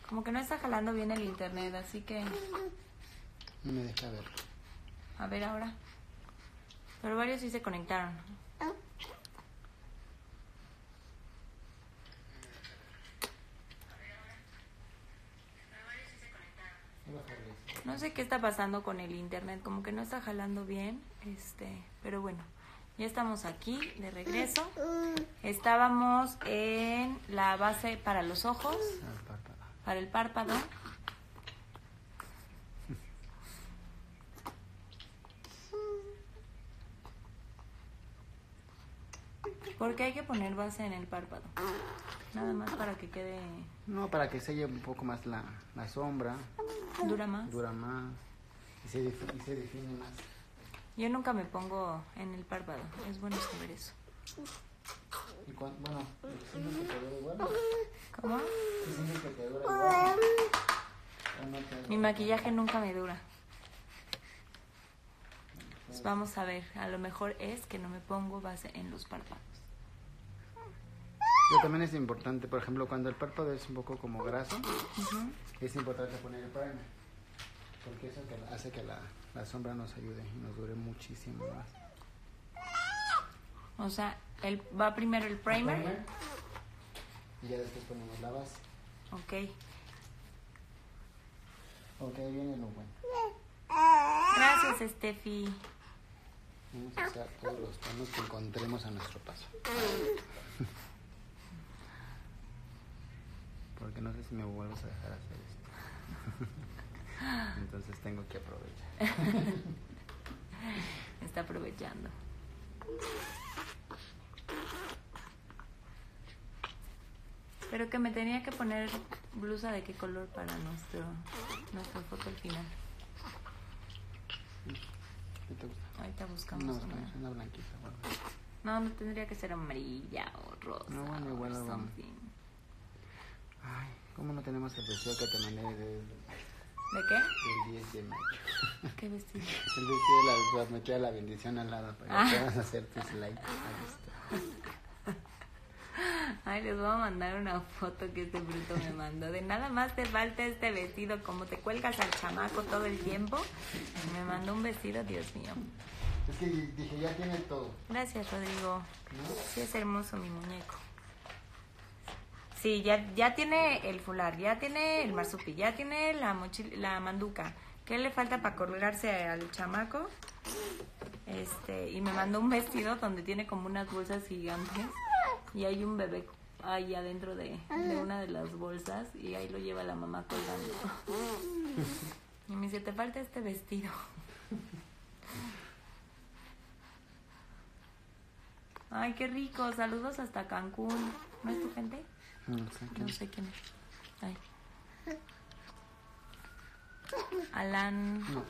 Como que no está jalando bien el internet, así que... No me deja ver. A ver ahora. Pero varios sí se conectaron. No sé qué está pasando con el internet, como que no está jalando bien, pero bueno, ya estamos aquí de regreso. Estábamos en la base para los ojos, para el párpado. ¿Por qué hay que poner base en el párpado? Nada más para que quede... No, para que selle un poco más la sombra. ¿Dura más? Dura más. Y se define más. Yo nunca me pongo en el párpado. Es bueno saber eso. Y bueno, ¿sientes que te dura igual? ¿Cómo? ¿Sientes que te dura igual? Mi maquillaje nunca me dura. Pues vamos a ver. A lo mejor es que no me pongo base en los párpados. Pero también es importante, por ejemplo, cuando el párpado es un poco como graso, es importante poner el primer, porque eso hace que la sombra nos ayude y nos dure muchísimo más. O sea, va primero el primer. Y ya después ponemos la base. Ok. Ok, viene lo bueno. Gracias, Steffi. Vamos a usar todos los tonos que encontremos a nuestro paso. Porque no sé si me vuelves a dejar hacer esto. Entonces tengo que aprovechar. Está aprovechando. Pero que me tenía que poner blusa de qué color para nuestra foto al final. ¿Qué te gusta? Ahorita buscamos una blanquita. Bueno. No tendría que ser amarilla o rosa. No, bueno, igual o something. Ay, ¿cómo no tenemos el vestido que te mandé ¿De qué? del 10 de mayo? ¿Qué vestido? El vestido me queda la bendición al lado para que puedas hacer tu slide. Ay, les voy a mandar una foto que este bruto me mandó. De nada más te falta este vestido. Como te cuelgas al chamaco todo el tiempo. Me mandó un vestido, Dios mío. Es que dije, ya tiene todo. Gracias, Rodrigo. ¿No? Sí, es hermoso mi muñeco. Sí, ya tiene el fular, ya tiene el marsupi, ya tiene la manduca. ¿Qué le falta para colgarse al chamaco? Y me mandó un vestido donde tiene como unas bolsas gigantes y hay un bebé ahí adentro de una de las bolsas y ahí lo lleva la mamá colgando. Y me dice, te falta este vestido. Ay, qué rico, saludos hasta Cancún. ¿No es tu gente? No sé quién es. Ay. Alan. No.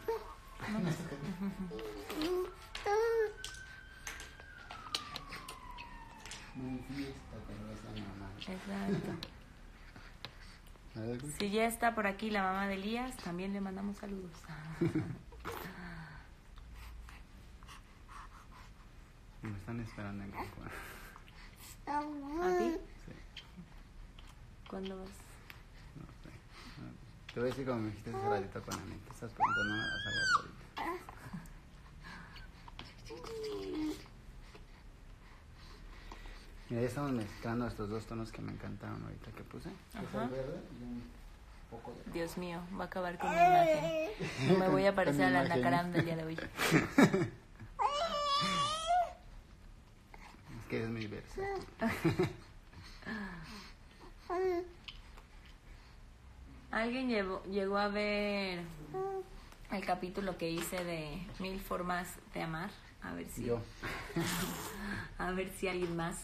Muy fiesta, pero es la mamá. Exacto. Si ya está por aquí la mamá de Elías, también le mandamos saludos. Me están esperando en Cancún. ¿A ti? Sí. ¿Cuándo vas? No sé. Te voy a decir como me dijiste hace ratito con Anita. Estás preguntando a las aguas ahorita. Mira, ya estamos mezclando estos dos tonos que me encantaron ahorita que puse. Que es el verde y un poco de... Dios mío, va a acabar con mi imagen. No me voy a parecer a la Nacaram del día de hoy. Es que es muy versátil. ¿Alguien llegó a ver el capítulo que hice de 1000 formas de amar? A ver si... Yo. A ver si alguien más.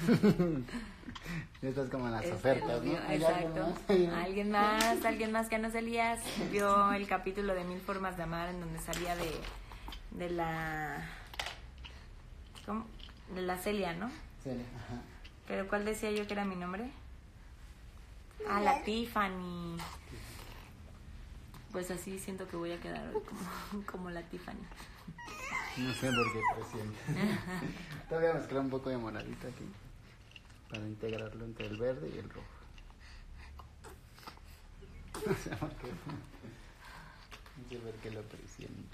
Estas como las ofertas, ¿no? Exacto. Alguien más que no es Elías vio el capítulo de 1000 formas de amar en donde salía de la... ¿Cómo? De la Celia, ¿no? Celia, ajá. ¿Pero cuál decía yo que era mi nombre? Ah, la Tiffany. Pues así siento que voy a quedar hoy como la Tiffany. No sé por qué presiento. Te voy a mezclar un poco de moradito aquí para integrarlo entre el verde y el rojo. No sé por qué lo presienta.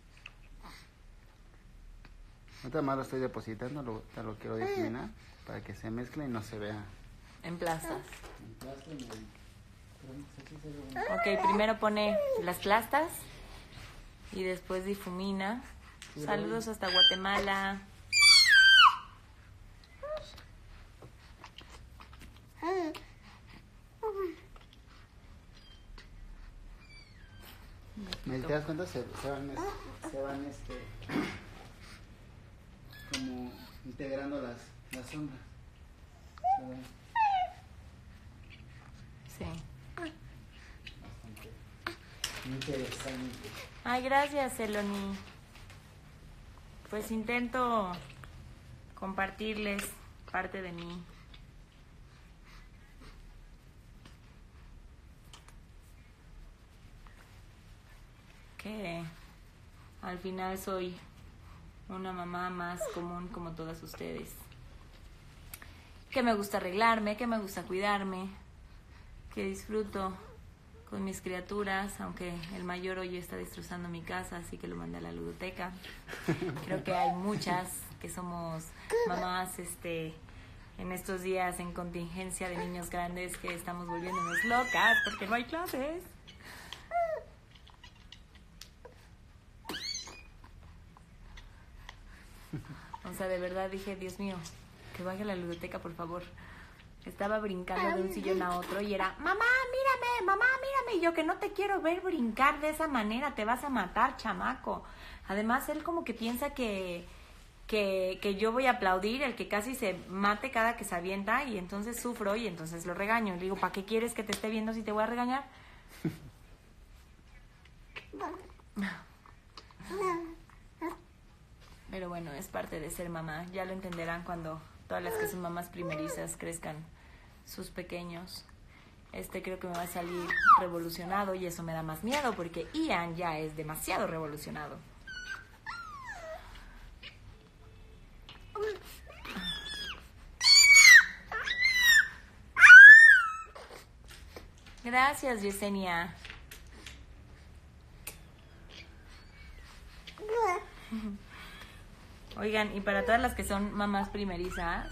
Ahorita más lo estoy depositando, lo quiero difuminar para que se mezcle y no se vea. En plastas. En plasta y Ok, primero pone las plastas y después difumina. Saludos hasta Guatemala. ¿Me te das cuenta? Se van como integrando las sombras. Sí. Bastante interesante. Ay, gracias, Eloni. Pues intento compartirles parte de mí. Que al final soy una mamá más común como todas ustedes. Que me gusta arreglarme, que me gusta cuidarme, que disfruto con mis criaturas, aunque el mayor hoy está destrozando mi casa, así que lo mandé a la ludoteca. Creo que hay muchas que somos mamás en estos días en contingencia de niños grandes que estamos volviéndonos locas porque no hay clases. O sea, de verdad dije, Dios mío, que vaya a la ludoteca, por favor. Estaba brincando de un sillón a otro y era, mamá, mírame. Y yo, que no te quiero ver brincar de esa manera, te vas a matar, chamaco. Además, él como que piensa que yo voy a aplaudir, el que casi se mate cada que se avienta, y entonces sufro y entonces lo regaño. Le digo, ¿para qué quieres que te esté viendo si te voy a regañar? Pero bueno, es parte de ser mamá. Ya lo entenderán cuando todas las que son mamás primerizas crezcan sus pequeños. Creo que me va a salir revolucionado y eso me da más miedo porque Ian ya es demasiado revolucionado. Gracias, Yesenia. Oigan, y para todas las que son mamás primerizas,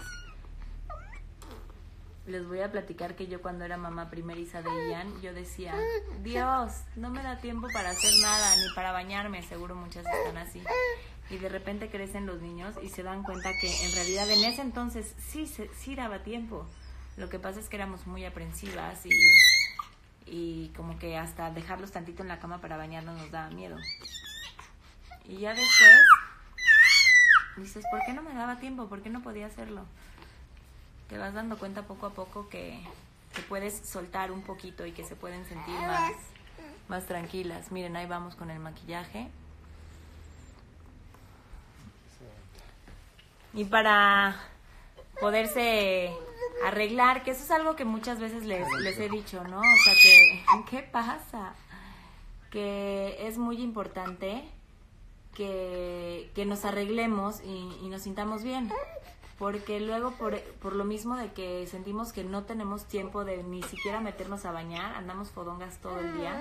les voy a platicar que yo cuando era mamá primeriza de Ian, yo decía, Dios, no me da tiempo para hacer nada, ni para bañarme, seguro muchas están así. Y de repente crecen los niños y se dan cuenta que en realidad en ese entonces sí daba tiempo. Lo que pasa es que éramos muy aprensivas y como que hasta dejarlos tantito en la cama para bañarnos nos daba miedo. Y ya después dices, ¿por qué no me daba tiempo? ¿Por qué no podía hacerlo? Te vas dando cuenta poco a poco que puedes soltar un poquito y que se pueden sentir más tranquilas. Miren, ahí vamos con el maquillaje. Y para poderse arreglar, que eso es algo que muchas veces les he dicho, ¿no? O sea, ¿qué pasa? Que es muy importante que nos arreglemos y nos sintamos bien. Porque luego por lo mismo de que sentimos que no tenemos tiempo de ni siquiera meternos a bañar, andamos fodongas todo el día.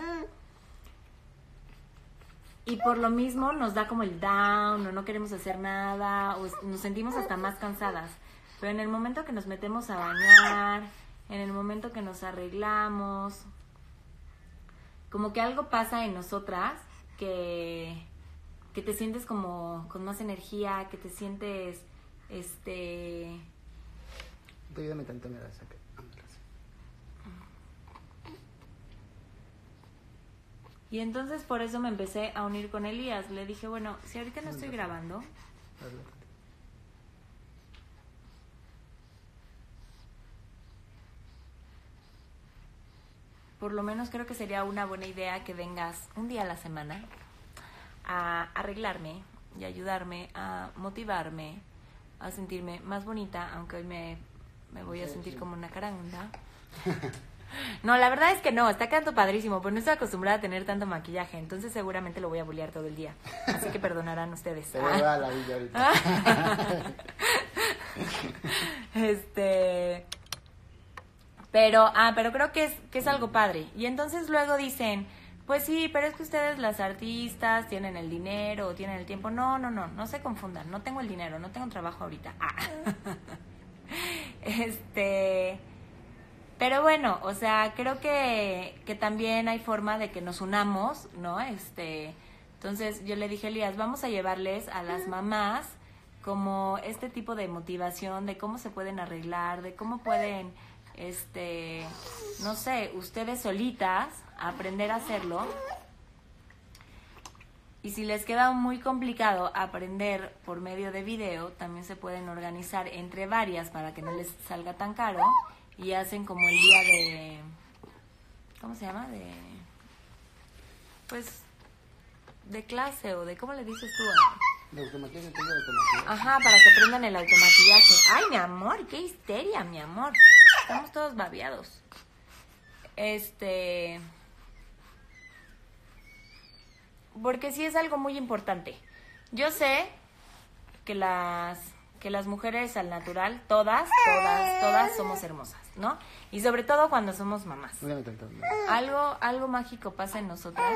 Y por lo mismo nos da como el down, o no queremos hacer nada, o nos sentimos hasta más cansadas. Pero en el momento que nos metemos a bañar, en el momento que nos arreglamos, como que algo pasa en nosotras que te sientes como con más energía, que te sientes Ayúdame tanto, mira, saca. Y entonces por eso me empecé a unir con Elías. Le dije, bueno, si ahorita no estoy grabando, por lo menos creo que sería una buena idea que vengas un día a la semana a arreglarme y ayudarme a motivarme, a sentirme más bonita, aunque hoy me voy a sentir como una caranga. No, la verdad es que no, está quedando padrísimo, pero no estoy acostumbrada a tener tanto maquillaje, entonces seguramente lo voy a bullear todo el día. Así que perdonarán ustedes. Te voy a la villa ahorita. Pero creo que es algo padre. Y entonces luego dicen, pues sí, pero es que ustedes las artistas tienen el dinero o tienen el tiempo. No se confundan. No tengo el dinero, no tengo trabajo ahorita. Pero bueno, o sea, creo que también hay forma de que nos unamos, ¿no? Entonces yo le dije, Elías, vamos a llevarles a las mamás como este tipo de motivación de cómo se pueden arreglar, de cómo pueden, no sé, ustedes solitas aprender a hacerlo. Y si les queda muy complicado aprender por medio de video, también se pueden organizar entre varias para que no les salga tan caro y hacen como el día de, ¿cómo se llama? De clase o de, ¿cómo le dices tú? De automaquillaje, tengo de automaquillaje. Ajá, para que aprendan el automaquillaje. Ay, mi amor, qué histeria, mi amor. Estamos todos babeados. Porque sí es algo muy importante. Yo sé que las mujeres al natural, todas somos hermosas, ¿no? Y sobre todo cuando somos mamás. Algo mágico pasa en nosotras.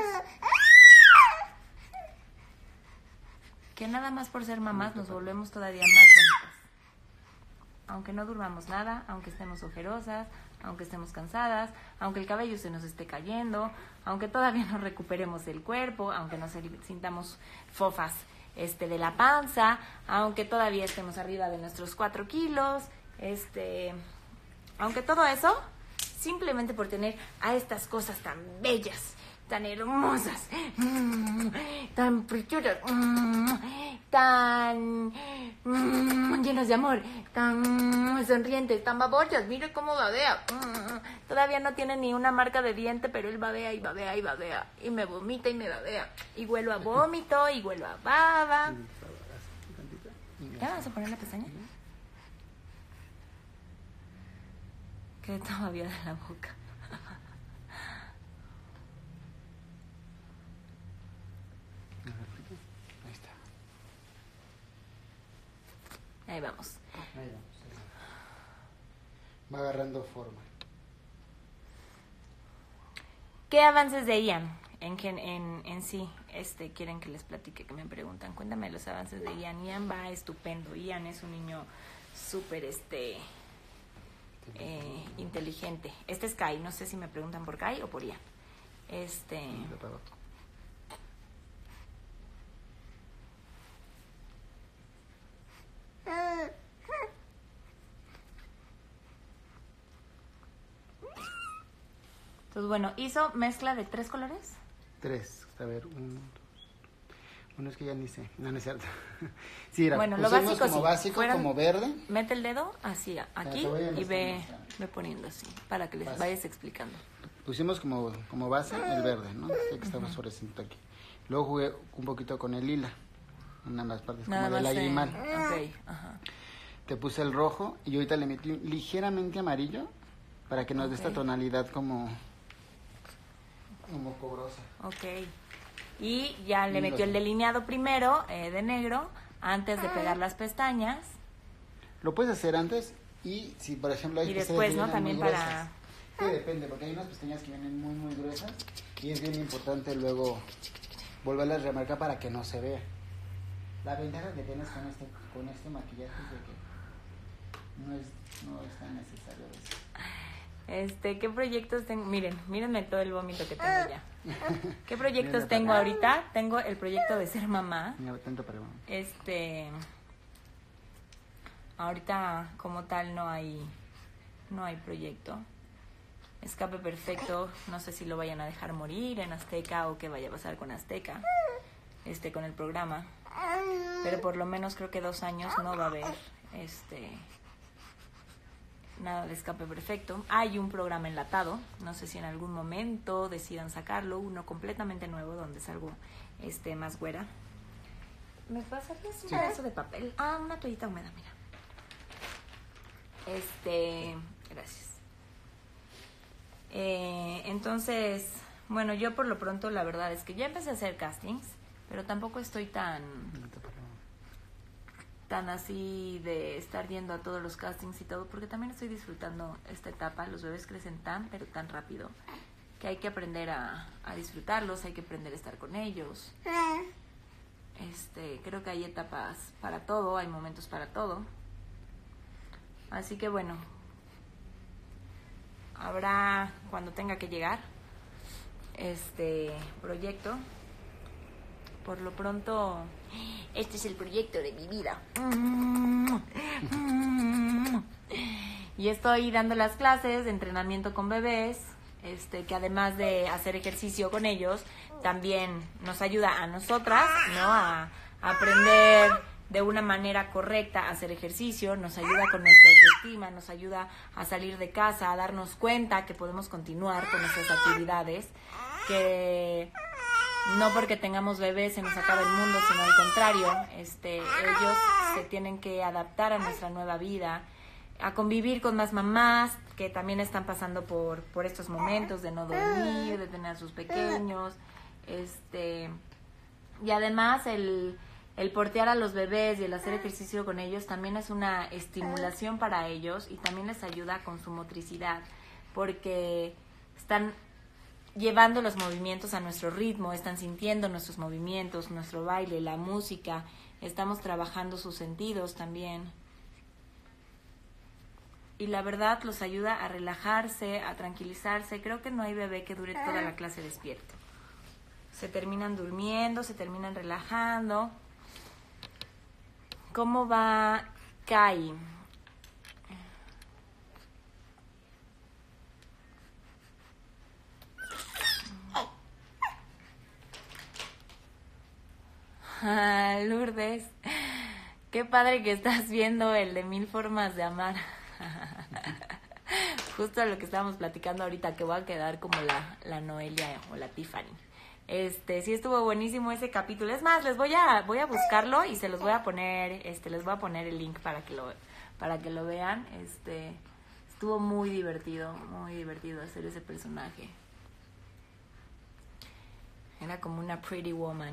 Que nada más por ser mamás nos volvemos todavía más bonitas. Aunque no durmamos nada, aunque estemos ojerosas, aunque estemos cansadas, aunque el cabello se nos esté cayendo, aunque todavía no recuperemos el cuerpo, aunque nos sintamos fofas de la panza, aunque todavía estemos arriba de nuestros 4 kilos, aunque todo eso, simplemente por tener a estas cosas tan bellas, tan hermosas, tan preciosas, tan llenas de amor, tan sonrientes, tan babochas. Mire cómo babea. Todavía no tiene ni una marca de diente, pero él babea y babea y babea. Y me vomita y me babea. Y huelo a vómito y huelo a baba. ¿Ya vas a poner la pestaña? Quedé toda babeada en la boca. Ahí vamos. Va agarrando forma. ¿Qué avances de Ian en sí quieren que les platique, que me preguntan? Cuéntame los avances de Ian. Ian va estupendo. Ian es un niño súper inteligente. Este es Kai. No sé si me preguntan por Kai o por Ian. Entonces, bueno, hizo mezcla de 3 colores. 3, a ver, uno es que ya ni sé, no es cierto. Sí, era, bueno, lo básico como sí. básico, como verde. Mete el dedo así, aquí, y ve poniendo así, para que les vayas explicando. Pusimos como base el verde, ¿no? Que estaba fluorescente aquí. Luego jugué un poquito con el lila, una de las partes como del lagrimal. Okay, ajá. Te puse el rojo y ahorita le metí ligeramente amarillo para que nos dé esta tonalidad como cobrosa. Ok. Y ya le metió el delineado primero de negro antes de pegar las pestañas. Lo puedes hacer antes y si por ejemplo hay y después, ¿no? También para... Sí, depende, porque hay unas pestañas que vienen muy muy gruesas y es bien importante luego volverlas a remarcar para que no se vea. La ventaja que tienes con este maquillaje es de que no es tan necesario eso. ¿Qué proyectos tengo? Mírenme todo el vómito que tengo ya. ¿Qué proyectos tengo ahorita? Tengo el proyecto de ser mamá. Ahorita como tal no hay proyecto. Escape Perfecto, no sé si lo vayan a dejar morir en Azteca o qué vaya a pasar con Azteca, con el programa. Pero por lo menos creo que 2 años no va a haber nada de Escape Perfecto. Hay un programa enlatado, no sé si en algún momento decidan sacarlo, uno completamente nuevo donde salgo más güera. ¿Me pasarías un pedazo de papel? Una toallita húmeda, mira. Gracias. Entonces, bueno, yo por lo pronto la verdad es que ya empecé a hacer castings, pero tampoco estoy tan tan así de estar yendo a todos los castings y todo, porque también estoy disfrutando esta etapa. Los bebés crecen tan, pero tan rápido, que hay que aprender a disfrutarlos, hay que aprender a estar con ellos. Creo que hay etapas para todo, hay momentos para todo. Así que bueno, habrá cuando tenga que llegar este proyecto. Por lo pronto, este es el proyecto de mi vida. Y estoy dando las clases de entrenamiento con bebés, que además de hacer ejercicio con ellos, también nos ayuda a nosotras, ¿no? A aprender de una manera correcta a hacer ejercicio, nos ayuda con nuestra autoestima, nos ayuda a salir de casa, a darnos cuenta que podemos continuar con nuestras actividades, que no porque tengamos bebés se nos acaba el mundo, sino al contrario, ellos se tienen que adaptar a nuestra nueva vida, a convivir con más mamás que también están pasando por estos momentos de no dormir, de tener a sus pequeños, y además el portear a los bebés y el hacer ejercicio con ellos también es una estimulación para ellos y también les ayuda con su motricidad, porque están llevando los movimientos a nuestro ritmo, están sintiendo nuestros movimientos, nuestro baile, la música, estamos trabajando sus sentidos también. Y la verdad los ayuda a relajarse, a tranquilizarse. Creo que no hay bebé que dure toda la clase despierto. Se terminan durmiendo, se terminan relajando. ¿Cómo va Kai? Lourdes, qué padre que estás viendo el de 1000 formas de amar. Justo lo que estábamos platicando ahorita, que voy a quedar como la Noelia o la Tiffany. Sí estuvo buenísimo ese capítulo. Es más, voy a buscarlo y se los voy a poner, les voy a poner el link para que lo vean. Estuvo muy divertido hacer ese personaje. Era como una pretty woman.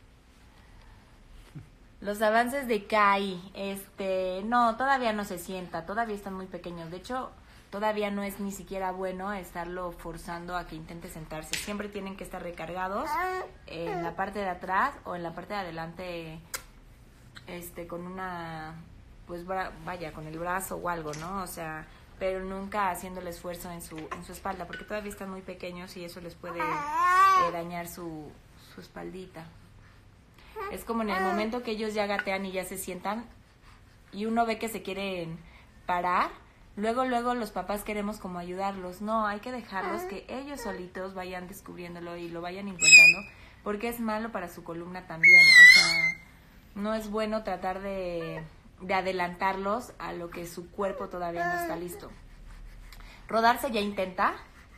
Los avances de Kai, no, todavía no se sienta, todavía están muy pequeños. De hecho, todavía no es ni siquiera bueno estarlo forzando a que intente sentarse. Siempre tienen que estar recargados en la parte de atrás o en la parte de adelante, con una, pues vaya, con el brazo o algo, ¿no? O sea, pero nunca haciendo el esfuerzo en su espalda, porque todavía están muy pequeños y eso les puede dañar su espaldita. Es como en el momento que ellos ya gatean y ya se sientan y uno ve que se quieren parar, luego los papás queremos como ayudarlos. No, hay que dejarlos que ellos solitos vayan descubriéndolo y lo vayan intentando, porque es malo para su columna también. O sea, no es bueno tratar de adelantarlos a lo que su cuerpo todavía no está listo. Rodarse ya intenta,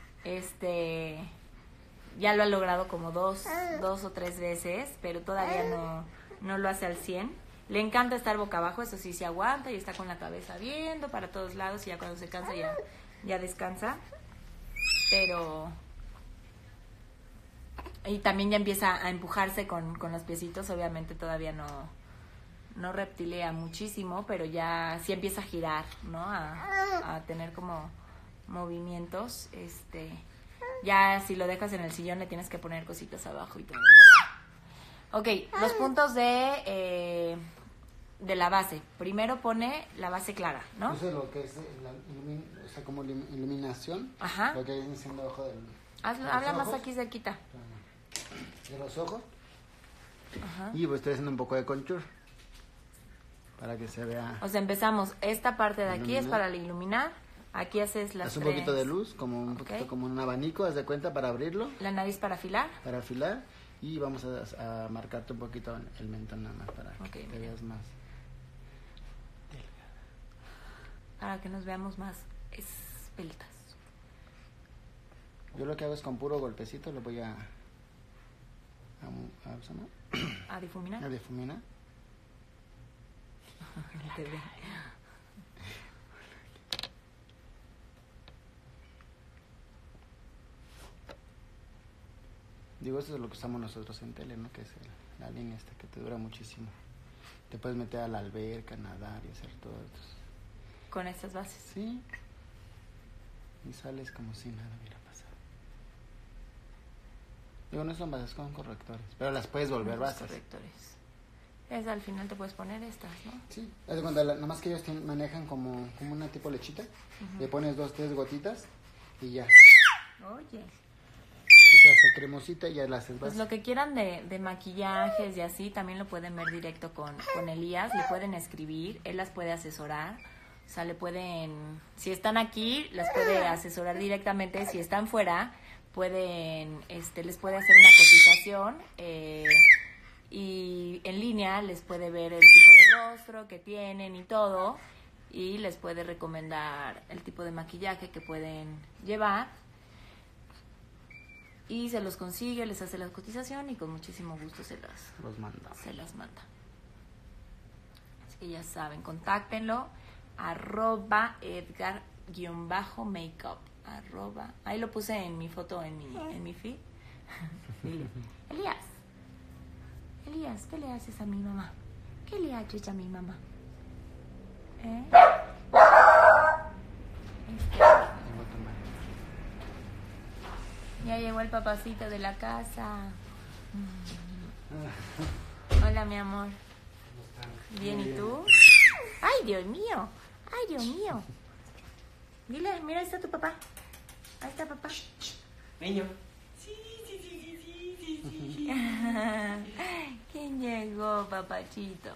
ya lo ha logrado como dos o tres veces, pero todavía no lo hace al 100. Le encanta estar boca abajo, eso sí, se aguanta y está con la cabeza viendo para todos lados y ya cuando se cansa ya descansa. Pero... Y también ya empieza a empujarse con los piecitos, obviamente todavía no reptilea muchísimo, pero ya sí empieza a girar, ¿no? A tener como movimientos, Ya si lo dejas en el sillón le tienes que poner cositas abajo y todo. Ok, los puntos de la base. Primero pone la base clara, ¿no? Eso es lo que es como iluminación. Ajá. Lo que viene siendo ojo del... Habla más aquí cerquita. De los ojos. Ajá. Y pues estoy haciendo un poco de contour para que se vea. O sea, empezamos. Esta parte de aquí es para iluminar. Aquí haces las un poquito de luz, como un poquito como un abanico, haz de cuenta, para abrirlo. La nariz para afilar. Para afilar. Y vamos a marcarte un poquito el mentón nada más para que te veas más delgada. Para que nos veamos más esbeltas. Yo lo que hago es con puro golpecito, lo voy a difuminar. A difuminar. Digo, eso es lo que usamos nosotros en tele, ¿no? Que es la línea esta que te dura muchísimo. Te puedes meter a la alberca, nadar y hacer todo eso. Con estas bases. Sí. Y sales como si nada hubiera pasado. Digo, no son bases, son correctores. Pero las puedes volver Los bases. correctores. Al final te puedes poner estas, ¿no? Sí. Haz de cuenta, nada más que ellos manejan como una tipo lechita. Le pones 2, 3 gotitas y ya. Oye. Y se hace cremosita y ya la haces Pues base. lo que quieran de maquillajes y así, también lo pueden ver directo con Elías. Le pueden escribir, él las puede asesorar. O sea, le pueden... Si están aquí, las puede asesorar directamente. Si están fuera, pueden... les puede hacer una cotización. Y en línea les puede ver el tipo de rostro que tienen y todo, y les puede recomendar el tipo de maquillaje que pueden llevar, y se los consigue, les hace la cotización y con muchísimo gusto Los manda. se las manda. Así que ya saben, contáctenlo, @Edgar_makeup, ahí lo puse en mi foto en mi feed. Dile, Elías, ¿qué le haces a mi mamá? ¿Qué le haces a mi mamá? Ya llegó el papacito de la casa. Hola, mi amor. Bien, ¿y tú? ¡Ay, Dios mío! ¡Ay, Dios mío! Dile, mira, ahí está tu papá. Ahí está papá. Niño. ¿Quién llegó, papachito?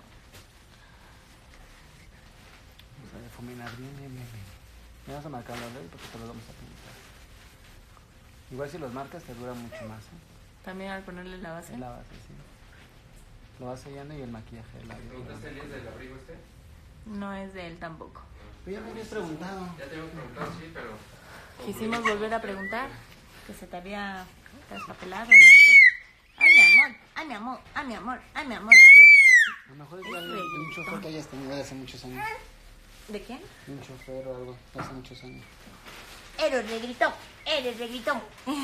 Vamos a difuminar bien. Vamos a marcar la ley porque te lo vamos a pintar. Igual si los marcas te dura mucho más, ¿eh? También al ponerle la base. La base, sí. Lo vas sellando y el maquillaje del labio. ¿Preguntaste el día del abrigo este? No es de él tampoco. Pero ya me habías preguntado. Ya te había preguntado, sí, pero... Quisimos volver a preguntar, que se te había traspapelado a lo mejor. Ay, mi amor, ay, mi amor, ay, mi amor, ay, mi amor. A lo mejor es de un chofer que hayas tenido de hace muchos años. ¿De quién? Un chofer o algo de hace muchos años. Eres regritón, eres regritón.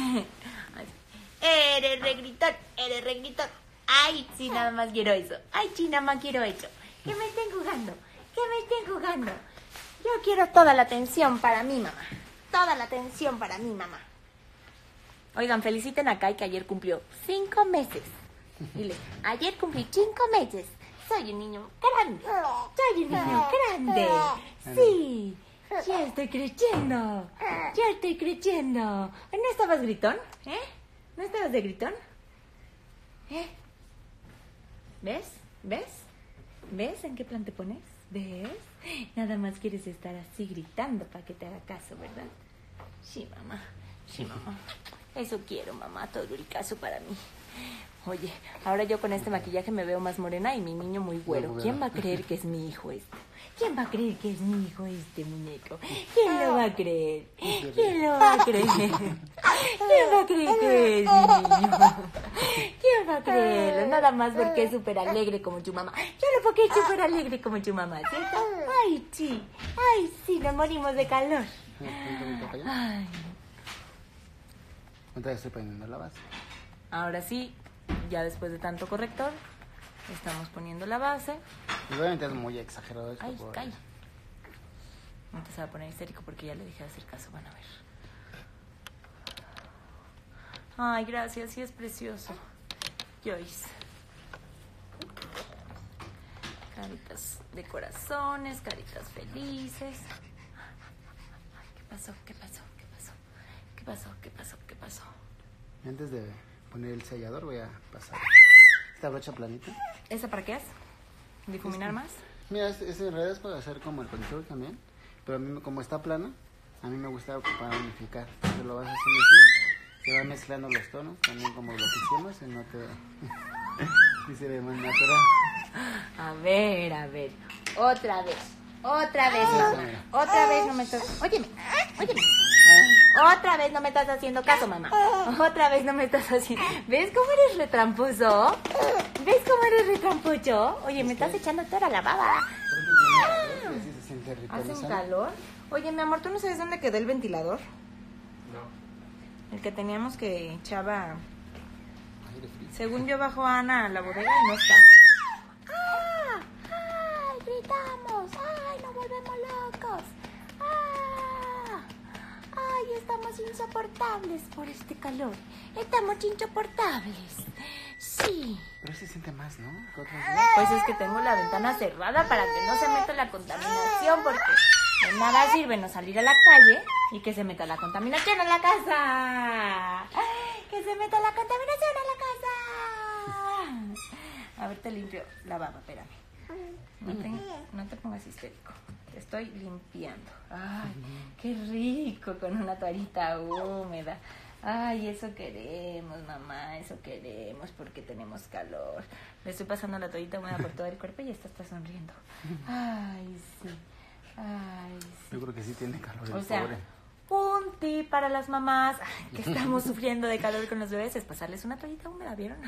Eres regritón, eres regritón. Ay, sí, nada más quiero eso. Ay, sí, nada más quiero eso. Que me estén jugando, que me estén jugando. Yo quiero toda la atención para mi mamá. Toda la atención para mi mamá. Oigan, feliciten a Kai que ayer cumplió 5 meses. Dile, ayer cumplí 5 meses. Soy un niño grande. Soy un niño grande. Sí, ya estoy creciendo. Ya estoy creciendo. ¿No estabas gritón? ¿Eh? ¿No estabas de gritón? ¿Eh? ¿Ves? ¿Ves? ¿Ves en qué plan te pones? ¿Ves? Nada más quieres estar así gritando para que te haga caso, ¿verdad? Sí, mamá. Sí, mamá. Eso quiero, mamá, todo el caso para mí. Oye, ahora yo con este maquillaje me veo más morena y mi niño muy güero. ¿Quién va a creer que es mi hijo este? ¿Quién va a creer que es mi hijo este muñeco? ¿Quién lo va a creer? ¿Quién lo va a creer? ¿Quién va a creer que es mi niño? ¿Quién va a creerlo? Nada más porque es súper alegre como tu mamá. Solo porque es súper alegre como tu mamá, ¿cierto? Ay, sí, nos morimos de calor. Ay. Entonces estoy poniendo la base. Ahora sí, ya después de tanto corrector, estamos poniendo la base. Y obviamente es muy exagerado esto. Ay, calla. Antes se va a poner histérico porque ya le dejé de hacer caso, van a ver. Ay, gracias, sí es precioso. Joyce. Caritas de corazones, caritas felices. ¿Qué pasó? ¿Qué pasó? ¿Qué pasó? ¿Qué pasó? ¿Qué pasó? ¿Qué pasó? Antes de poner el sellador voy a pasar esta brocha planita. ¿Esa para qué es? ¿Difuminar más? Mira, en realidad es para hacer como el contour también. Pero a mí, como está plana, a mí me gusta para unificar. Entonces lo vas haciendo así, se van mezclando los tonos, también como lo que hicimos, y no te... y se ve más natural. A ver. Otra vez, mamá. Otra vez no me estás... Óyeme. Otra vez no me estás haciendo caso, mamá. Otra vez no me estás haciendo... ¿Ves cómo eres retramposo? ¿Ves cómo eres retramposo? Oye, me estás echando toda la baba. Así se siente rico. ¿Hace un calor? Oye, mi amor, ¿tú no sabes dónde quedó el ventilador? No. El que teníamos que echaba... Aire frío. Según yo bajó Ana a la bodega y no está. insoportables por este calor. Estamos insoportables. Sí. Pero se siente más, ¿no? ¿Qué otros días? Pues es que tengo la ventana cerrada para que no se meta la contaminación, porque de nada sirve no salir a la calle y que se meta la contaminación a la casa. Que se meta la contaminación a la casa. A ver, te limpio la baba, espérame. No te pongas histérico. Te estoy limpiando. Ay, qué rico con una toallita húmeda. Ay, eso queremos, mamá, eso queremos porque tenemos calor. Le estoy pasando la toallita húmeda por todo el cuerpo y esta está sonriendo. Ay, sí. Ay, sí. Yo creo que sí tiene calor el O sea, pobre. un tip para las mamás que estamos sufriendo de calor con los bebés es pasarles una toallita húmeda, ¿vieron?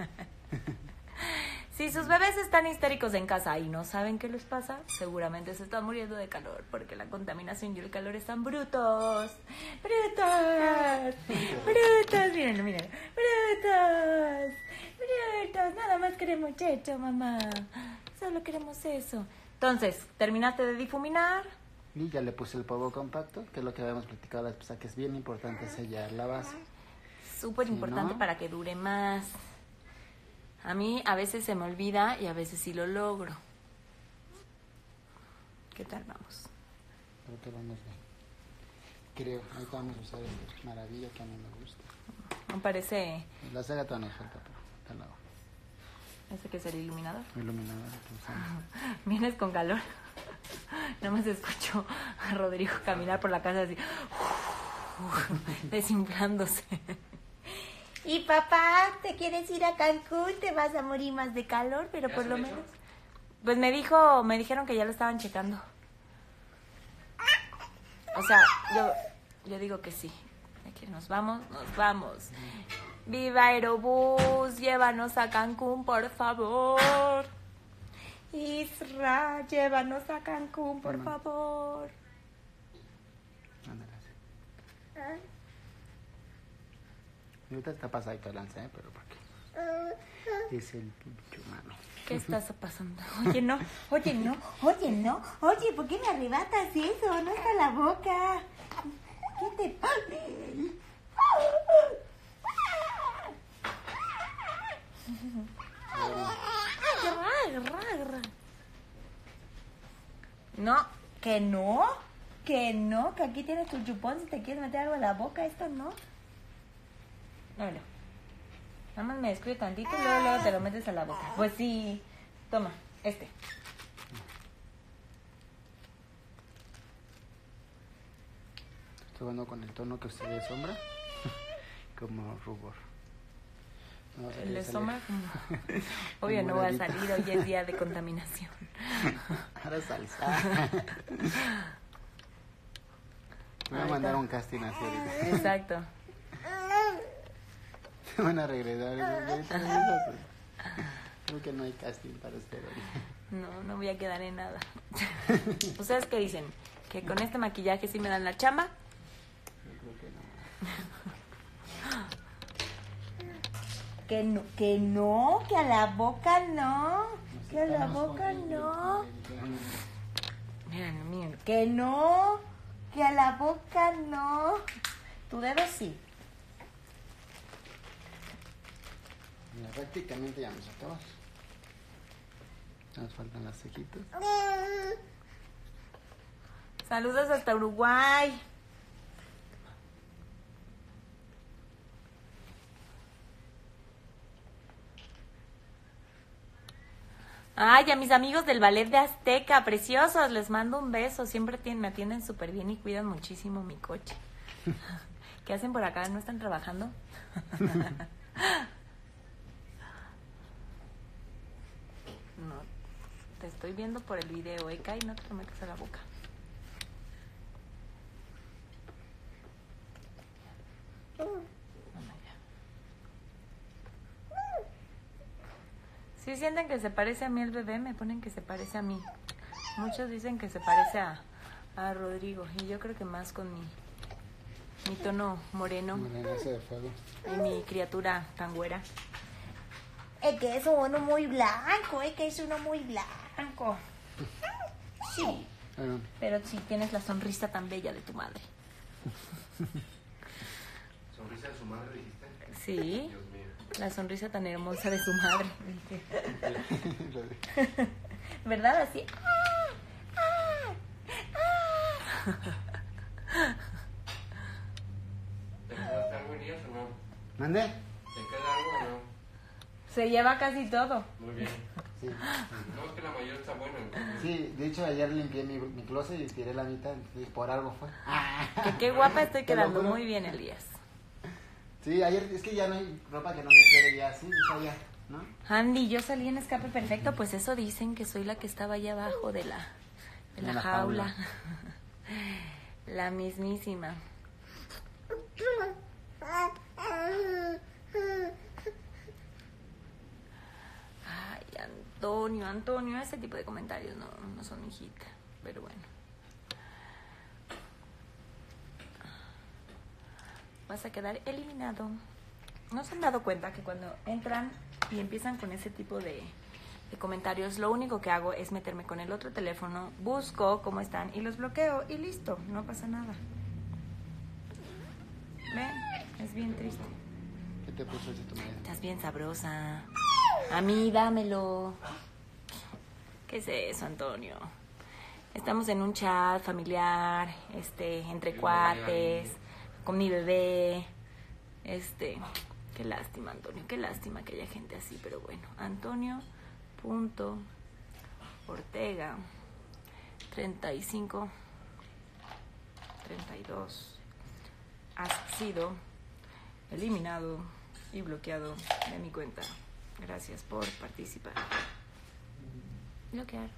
Si sus bebés están histéricos en casa y no saben qué les pasa, seguramente se están muriendo de calor porque la contaminación y el calor están brutos. ¡Brutos! ¡Brutos! Mírenlo, mírenlo. ¡Brutos! ¡Brutos! Nada más queremos checho, mamá. Solo queremos eso. Entonces, ¿terminaste de difuminar? Y ya le puse el polvo compacto, que es lo que habíamos platicado la vez pasada, que es bien importante sellar la base. Súper Sí, importante ¿no? para que dure más. A mí a veces se me olvida y a veces sí lo logro. ¿Qué tal vamos? Creo que vamos bien. Creo, ahorita vamos a usar esta maravilla que a mí me gusta. Me parece La cega todavía nos falta, pero está la ese que es el iluminador. iluminadora que usamos. Vienes con calor. No me escucho a Rodrigo caminar por la casa así, desinflándose. Y papá, ¿te quieres ir a Cancún? Te vas a morir más de calor, pero ¿Ya por se lo lo menos. hizo? Pues me dijeron que ya lo estaban checando. O sea, yo digo que sí. Aquí nos vamos, nos vamos. ¡Viva Aerobús! Llévanos a Cancún, por favor. Isra, llévanos a Cancún, por Mamá. favor. Ándale así. Y ahorita está pasadito el lance, pero ¿por qué? Es el pincho, mami. ¿Qué estás pasando? Oye, no, oye, no, oye, no. Oye, ¿por qué me arrebatas eso? No está la boca. ¿Qué te pasa? No, que no, que aquí tienes tu chupón si te quieres meter algo en la boca, esto no. No. Nada más me descuido tantito y luego te lo metes a la boca. Pues sí, toma, este. Estoy jugando con el tono que usted de sombra, como rubor. No, El de sale. sombra, como... Obvio no voy a salir, hoy es día de contaminación. Ahora salsa. Voy a mandar un casting así ahorita. Exacto. Se van a regresar. Ahorita regresas. Creo que no hay casting para usted ahorita. No voy a quedar en nada. ¿Ustedes qué dicen? ¿Que con este maquillaje sí me dan la chamba? Yo creo que no. Que a la boca no. Que a la boca no. Miren, que no. Que a la boca no. Tu dedo sí. Mira, prácticamente ya nos acabamos. Nos faltan las cejitas. Saludos hasta Uruguay. Ay, a mis amigos del Ballet de Azteca, preciosos, les mando un beso. Siempre me atienden súper bien y cuidan muchísimo mi coche. ¿Qué hacen por acá? ¿No están trabajando? No, te estoy viendo por el video, Eka, y no te lo metes a la boca. Si sienten que se parece a mí el bebé, me ponen que se parece a mí. Muchos dicen que se parece a Rodrigo, y yo creo que más con mi tono moreno Morenazo de fuego. y mi criatura tan güera. Es que es uno muy blanco, Sí, Bueno, pero sí tienes la sonrisa tan bella de tu madre. madre, dijiste? Sí, Dios mío. la sonrisa tan hermosa de su madre. ¿Verdad? Así. ¿Te quedaste algo, Elías, o no? ¿Mande? ¿Te queda algo o no? Se lleva casi todo. Muy bien. Sí. No, es que la mayor está buena. Entonces. Sí, de hecho ayer limpié mi closet y tiré la mitad y por algo fue. Que qué guapa estoy Te lo quedando. juro. Muy bien, Elías. Sí, ayer es que ya no hay ropa que no me quede ya así, o sea, ya, ¿no? Andy, yo salí en escape perfecto, pues eso dicen que soy la que estaba allá abajo de la De la jaula. La mismísima. Ay, Antonio, ese tipo de comentarios no son mi hit, pero bueno. Vas a quedar eliminado. ¿No se han dado cuenta que cuando entran y empiezan con ese tipo de comentarios, lo único que hago es meterme con el otro teléfono, busco cómo están y los bloqueo y listo, no pasa nada? ¿Ven? Es bien triste. ¿Qué te puso ese tu marido? Estás bien sabrosa. A mí, dámelo. ¿Qué es eso, Antonio? Estamos en un chat familiar, entre cuates, con mi bebé. Qué lástima, Antonio, qué lástima que haya gente así, pero bueno. Antonio.Ortega 35 32 has sido eliminado y bloqueado de mi cuenta. Gracias por participar. Bloquear.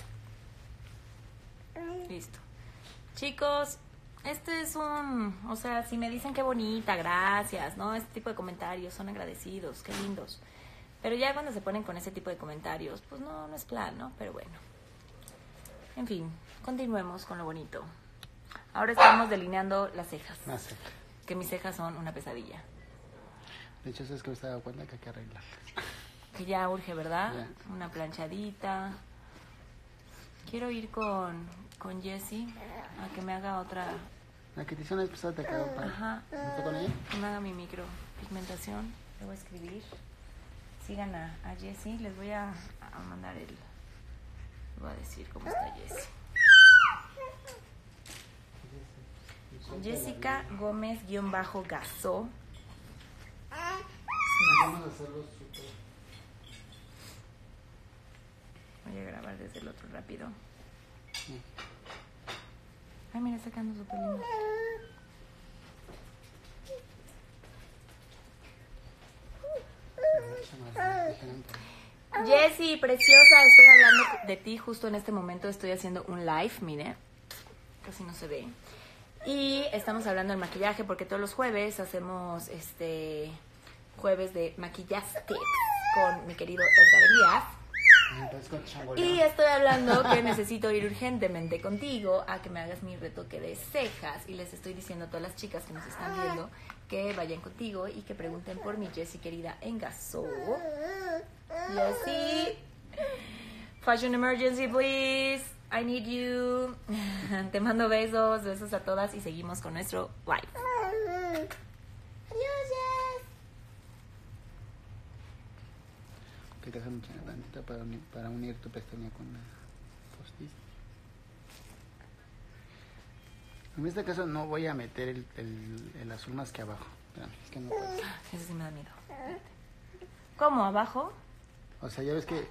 Listo. Chicos, este es o sea, si me dicen qué bonita, gracias, ¿no? Este tipo de comentarios son agradecidos, qué lindos. Pero ya cuando se ponen con ese tipo de comentarios, pues no es plan, ¿no? Pero bueno. En fin, continuemos con lo bonito. Ahora estamos delineando las cejas. No sé. Que mis cejas son una pesadilla. De hecho, es que me estaba dando cuenta que hay que arreglarlas. Que ya urge, ¿verdad? Ya. Una planchadita. Quiero ir con Jessie a que me haga otra. La que te hizo una vez pasada te quedó para. Ajá. ¿No fue con ella? Que me haga mi micropigmentación. Le voy a escribir. Sigan a Jessie. Les voy a mandar les voy a decir cómo está Jessie. Jessica Gómez-Gasó. Vamos a hacerlo súper. Voy a grabar desde el otro rápido. Ay, mira, sacando su pelín. Jessie, preciosa, estoy hablando de ti justo en este momento. Estoy haciendo un live, mire. Casi no se ve. Y estamos hablando del maquillaje porque todos los jueves hacemos jueves de maquillaje con mi querido Edgar Elías. Entonces con changoleo. Y estoy hablando que necesito ir urgentemente contigo a que me hagas mi retoque de cejas. Y les estoy diciendo a todas las chicas que nos están viendo que vayan contigo y que pregunten por mi Jessie querida en Gasó. Jessie, fashion emergency, please. I need you. Te mando besos a todas y seguimos con nuestro live. Adiós, Jess. Que te hacen una tantita para unir tu pestaña con la postiza. En este caso no voy a meter el azul más que abajo. Espérame, es que no puedo. Eso sí me da miedo. ¿Cómo? ¿Abajo? O sea, ya ves que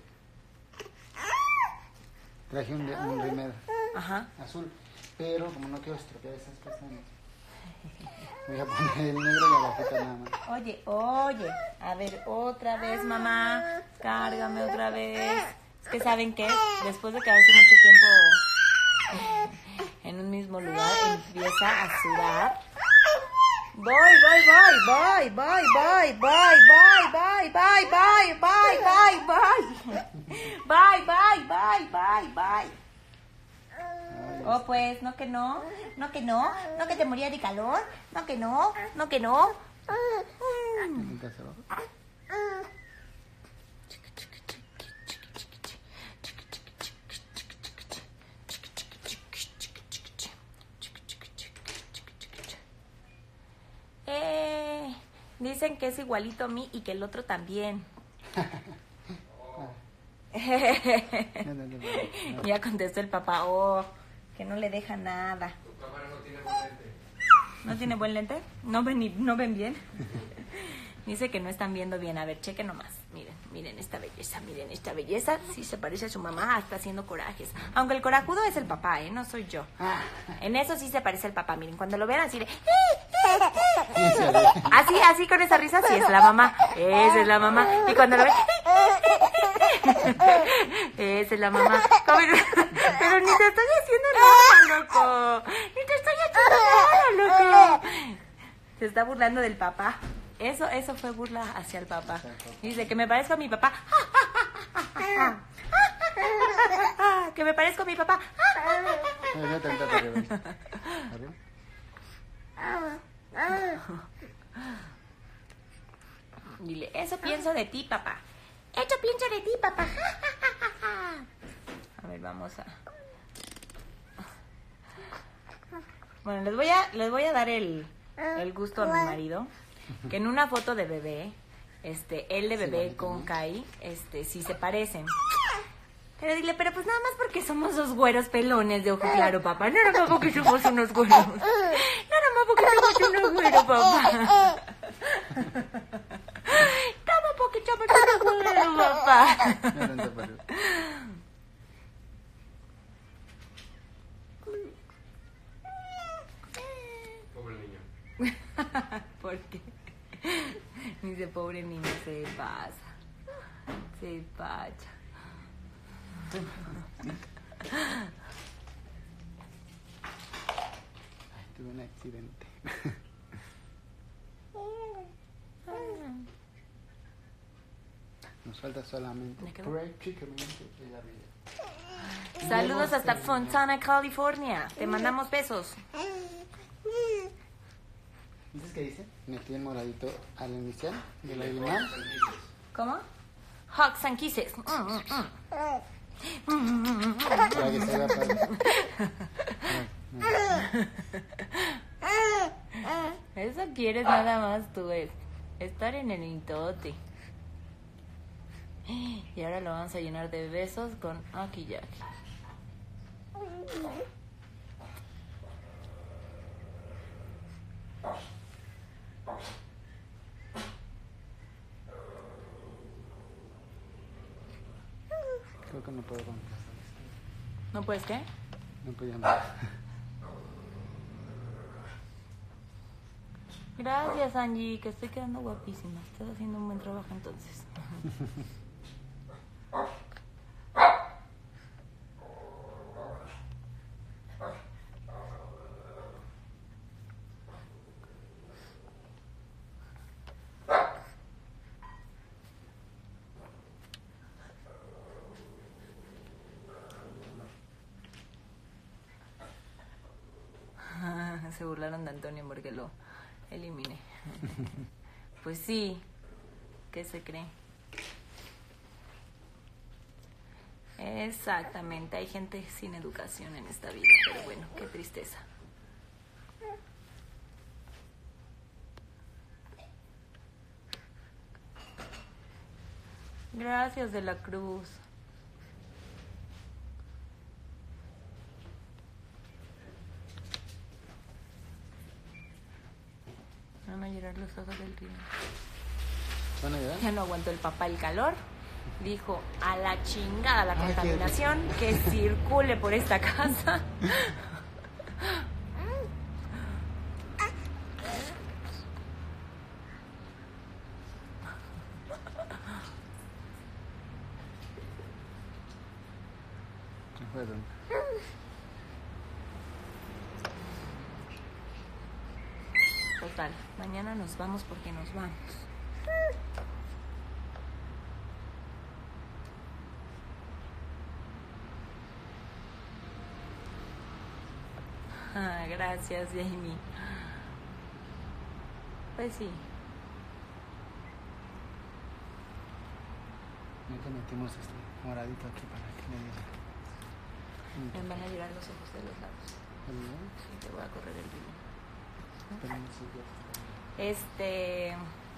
traje un rímel Ajá. azul, pero como no quiero estropear esas pestañas, voy a poner el negro y abajito nada más. Oye, a ver, otra vez, mamá, cárgame otra vez. Es que ¿saben qué? Después de quedarse mucho tiempo en un mismo lugar, empieza a sudar. Voy. Oh, pues, no que no que te moría de calor, no que no. Nunca se va. Dicen que es igualito a mí y que el otro también. No. Ya contestó el papá, oh, que no le deja nada. Tu cámara no tiene buen lente. ¿No tiene buen lente? ¿No ven bien? Dice que no están viendo bien. A ver, chequen nomás. Miren esta belleza, miren esta belleza. Sí se parece a su mamá, está haciendo corajes. Aunque el corajudo es el papá, no soy yo. En eso sí se parece al papá. Miren, cuando lo vean así de... Así con esa risa, sí es la mamá. Esa es la mamá. Y cuando lo ven... Esa es la mamá. Pero ni te estoy haciendo nada, loco. Ni te estoy haciendo nada, loco. Se está burlando del papá. Eso fue burla hacia el papá. Dice que me parezco a mi papá. Que me parezco a mi papá. Dile, eso pienso de ti, papá. Eso pienso de ti, papá. A ver, vamos a... Bueno, les voy a dar el gusto a mi marido. Que en una foto de bebé, él de bebé con Kai, sí se parecen. Pero dile, pero pues nada más porque somos dos güeros pelones de ojo claro, papá. No nada más porque somos unos güeros. No nada más porque somos unos güeros, papá. Nada más porque somos unos güeros, papá. Pobre niño. ¿Por qué? Dice, pobre niño, se pasa. Se pacha. Tuve un accidente. Nos falta solamente prácticamente la vida. Saludos hasta Fontana, California. Te mandamos besos. ¿Entonces qué dice? Metí el moradito al inicial de la limón. ¿Cómo? Hugs and kisses. Para que se vea padre. Eso quieres nada más tú, estar en el intote. Y ahora lo vamos a llenar de besos con maquillaje. Creo que no puedo contestar. ¿No puedes qué? No podía más. Gracias, Angie, que estoy quedando guapísima. Estás haciendo un buen trabajo entonces. Se burlaron de Antonio porque lo eliminé. Pues sí, ¿qué se cree? Exactamente, hay gente sin educación en esta vida, pero bueno, qué tristeza. Gracias, de la Cruz. Van a llorar los ojos del río. ¿Van a llorar? Ya no aguantó el papá el calor. Dijo, a la chingada la contaminación, que circule por esta casa. No puedo. Total, mañana nos vamos porque nos vamos. Ah, gracias, Jamie. Pues sí. Ahorita metimos moradito aquí para que me diga. Me van a llorar los ojos de los lados. ¿Verdad? Sí, te voy a correr el vino. Pero no sé qué.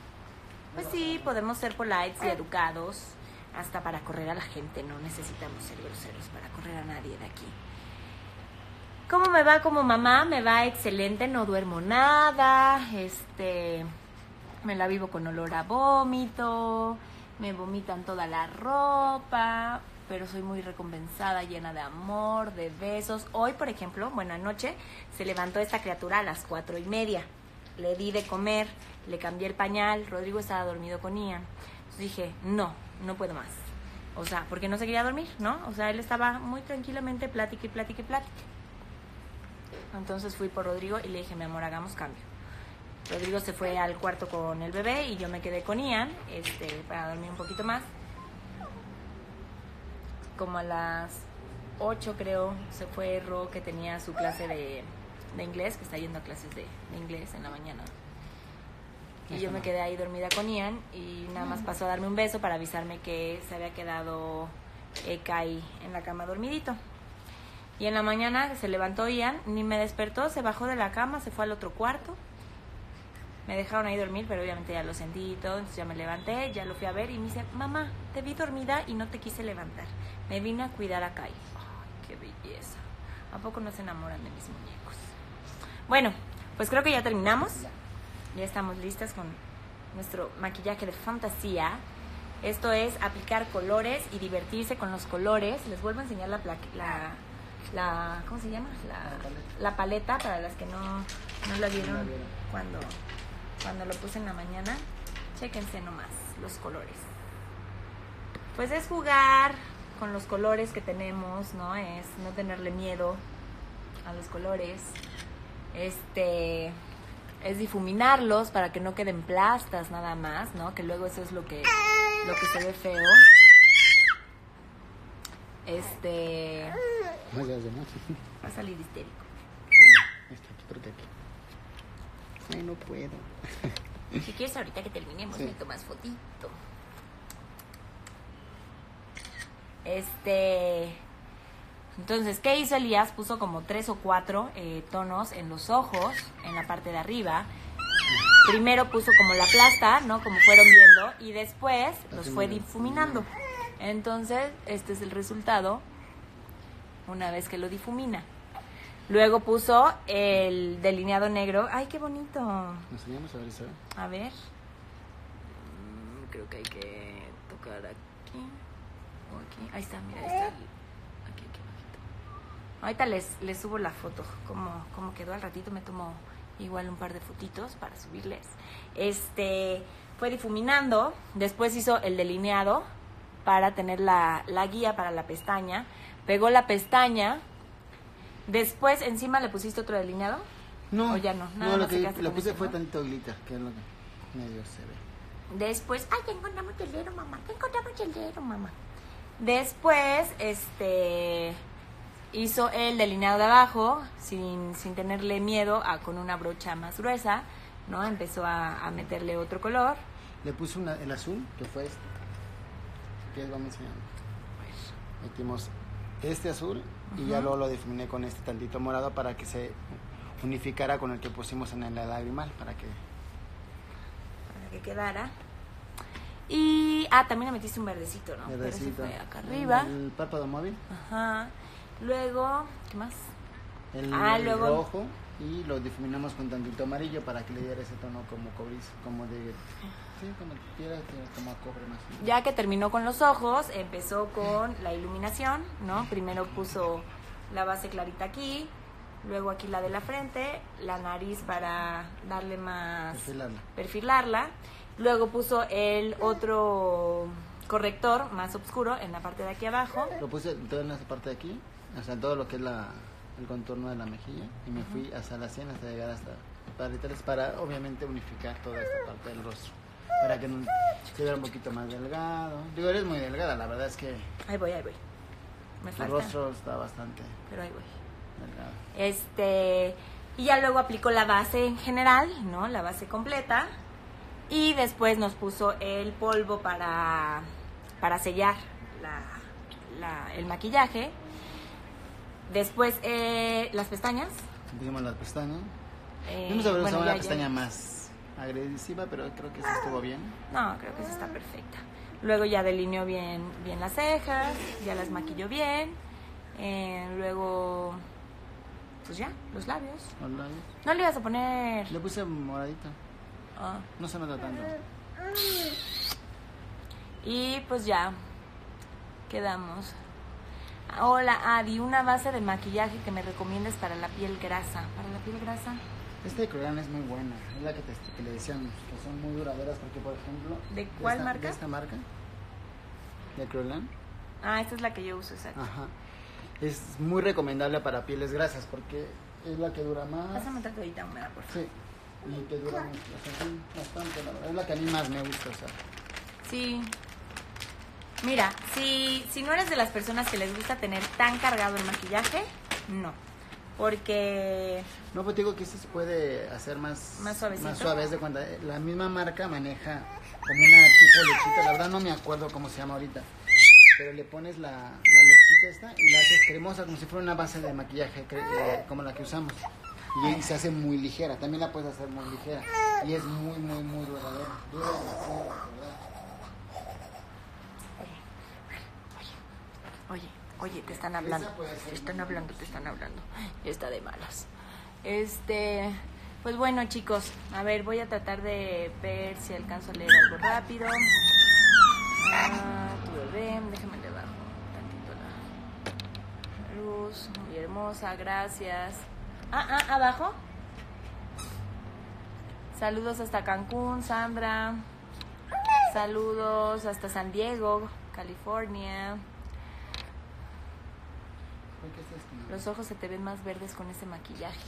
Pues sí, podemos ser polites y educados hasta para correr a la gente. No necesitamos ser groseros para correr a nadie de aquí. ¿Cómo me va como mamá? Me va excelente, no duermo nada, me la vivo con olor a vómito, me vomitan toda la ropa, pero soy muy recompensada, llena de amor, de besos. Hoy, por ejemplo, anoche se levantó esta criatura a las 4:30. Le di de comer, le cambié el pañal, Rodrigo estaba dormido con Ian. Entonces dije, no puedo más. O sea, porque no se quería dormir, ¿no? O sea, él estaba muy tranquilamente, plática. Entonces fui por Rodrigo y le dije, mi amor, hagamos cambio. Rodrigo se fue al cuarto con el bebé y yo me quedé con Ian, para dormir un poquito más. Como a las 8 creo, se fue Ro, que tenía su clase de inglés, que está yendo a clases de inglés en la mañana. Y yo me quedé ahí dormida con Ian y nada más pasó a darme un beso para avisarme que se había quedado Eka ahí en la cama dormidito. Y en la mañana se levantó Ian, ni me despertó, se bajó de la cama, se fue al otro cuarto. Me dejaron ahí dormir, pero obviamente ya lo sentí y todo, entonces ya me levanté, ya lo fui a ver y me dice, mamá, te vi dormida y no te quise levantar. Me vine a cuidar a Kai. ¡Ay, qué belleza! ¿A poco no se enamoran de mis muñecos? Bueno, pues creo que ya terminamos. Ya estamos listas con nuestro maquillaje de fantasía. Esto es aplicar colores y divertirse con los colores. Les vuelvo a enseñar ¿cómo se llama? La paleta para las que no la vieron cuando lo puse en la mañana. Chéquense nomás los colores. Pues es jugar con los colores que tenemos, ¿no? Es no tenerle miedo a los colores. Es difuminarlos para que no queden plastas nada más, ¿no? Que luego eso es lo que se ve feo. No seas de más. Va a salir histérico. Porque aquí. Ay, no puedo. Si quieres ahorita que terminemos, sí, me tomas fotito. Entonces, ¿qué hizo Elías? Puso como 3 o 4 tonos en los ojos, en la parte de arriba. Primero puso como la plasta, ¿no? Como fueron viendo. Y después los fue difuminando. Entonces, este es el resultado una vez que lo difumina. Luego puso el delineado negro. ¡Ay, qué bonito! ¿Nos enseñamos a ver eso? A ver. Creo que hay que tocar aquí. O aquí. Ahí está, mira, ahí está. Aquí bajito. Ahorita les subo la foto. Cómo quedó. Al ratito me tomo igual un par de fotitos para subirles. Fue difuminando. Después hizo el delineado para tener la guía para la pestaña. Pegó la pestaña. Después, ¿encima le pusiste otro delineado? No. ¿O ya no? Nada, no, lo que lo puse fue tantito glitter, que es lo que medio se ve. Después, ¡ay, ya encontramos el dedo, mamá! ¡Ya encontramos el dedo, mamá! Después, hizo el delineado de abajo, sin tenerle miedo, con una brocha más gruesa, ¿no? Empezó a meterle otro color. Le puse el azul, que fue este. ¿Qué vamos enseñando? Metimos este azul y ya luego lo difuminé con este tantito morado para que se unificara con el que pusimos en el lagrimal, para que quedara. Y también le metiste un verdecito, ¿no? Verdecito. Pero se fue acá arriba. El párpado móvil. Ajá. Luego, ¿qué más? El luego rojo, y lo difuminamos con tantito amarillo para que le diera ese tono como cobrizo, como de... Sí, como como a cobre más. Ya que terminó con los ojos, empezó con la iluminación, ¿no? Primero puso la base clarita aquí, luego aquí la de la frente, la nariz para darle más... Perfilarla. Luego puso el otro corrector más oscuro en la parte de aquí abajo. Lo puse todo en esa parte de aquí, o sea, todo lo que es el contorno de la mejilla, y me fui hasta la sien, hasta llegar hasta para obviamente unificar toda esta parte del rostro, para que se vea un poquito más delgado. Digo, eres muy delgada, la verdad es que... Ahí voy. Me falta. El rostro está bastante... Pero ahí voy. Delgado. Y ya luego aplicó la base en general, ¿no? La base completa. Y después nos puso el polvo para sellar el maquillaje. Después las pestañas. Pusimos las pestañas. Vamos a ver, usar una pestaña más agresiva, pero creo que sí estuvo bien. No, creo que sí está perfecta. Luego ya delineo bien las cejas, ya las maquillo bien. Luego, pues ya, los labios. Los labios. No le ibas a poner... Le puse moradita. Ah. No se nota tanto. Y pues ya, quedamos. Hola, Adi, una base de maquillaje que me recomiendes para la piel grasa. ¿Para la piel grasa? Esta de Crolan es muy buena. Es la que le decíamos, que son muy duraderas. Porque, por ejemplo... ¿De cuál marca? De esta marca. De Crolan. Ah, esta es la que yo uso, exacto. Ajá. Es muy recomendable para pieles grasas porque es la que dura más. Pásame otra toallita húmeda, por favor. Sí. Y que dura mucho, o sea, sí, bastante, la verdad. Es la que a mí más me gusta usar. Sí. Mira, si no eres de las personas que les gusta tener tan cargado el maquillaje, no. Porque... No, pues te digo que este se puede hacer más suavecito. Más suave, es de cuenta. La misma marca maneja como una tipo lechita. La verdad no me acuerdo cómo se llama ahorita. Pero le pones la lechita esta y la haces cremosa como si fuera una base de maquillaje como la que usamos. Y se hace muy ligera. También la puedes hacer muy ligera. Y es muy, muy, muy duradera. Dura demasiado, ¿verdad? Oye, te están hablando. Te están hablando. Está de malas. Pues bueno, chicos, a ver, voy a tratar de ver si alcanzo a leer algo rápido. Tu bebé, déjame le bajo tantito la luz. Muy hermosa, gracias. Abajo. Saludos hasta Cancún, Sandra. Saludos hasta San Diego, California. Los ojos se te ven más verdes con ese maquillaje.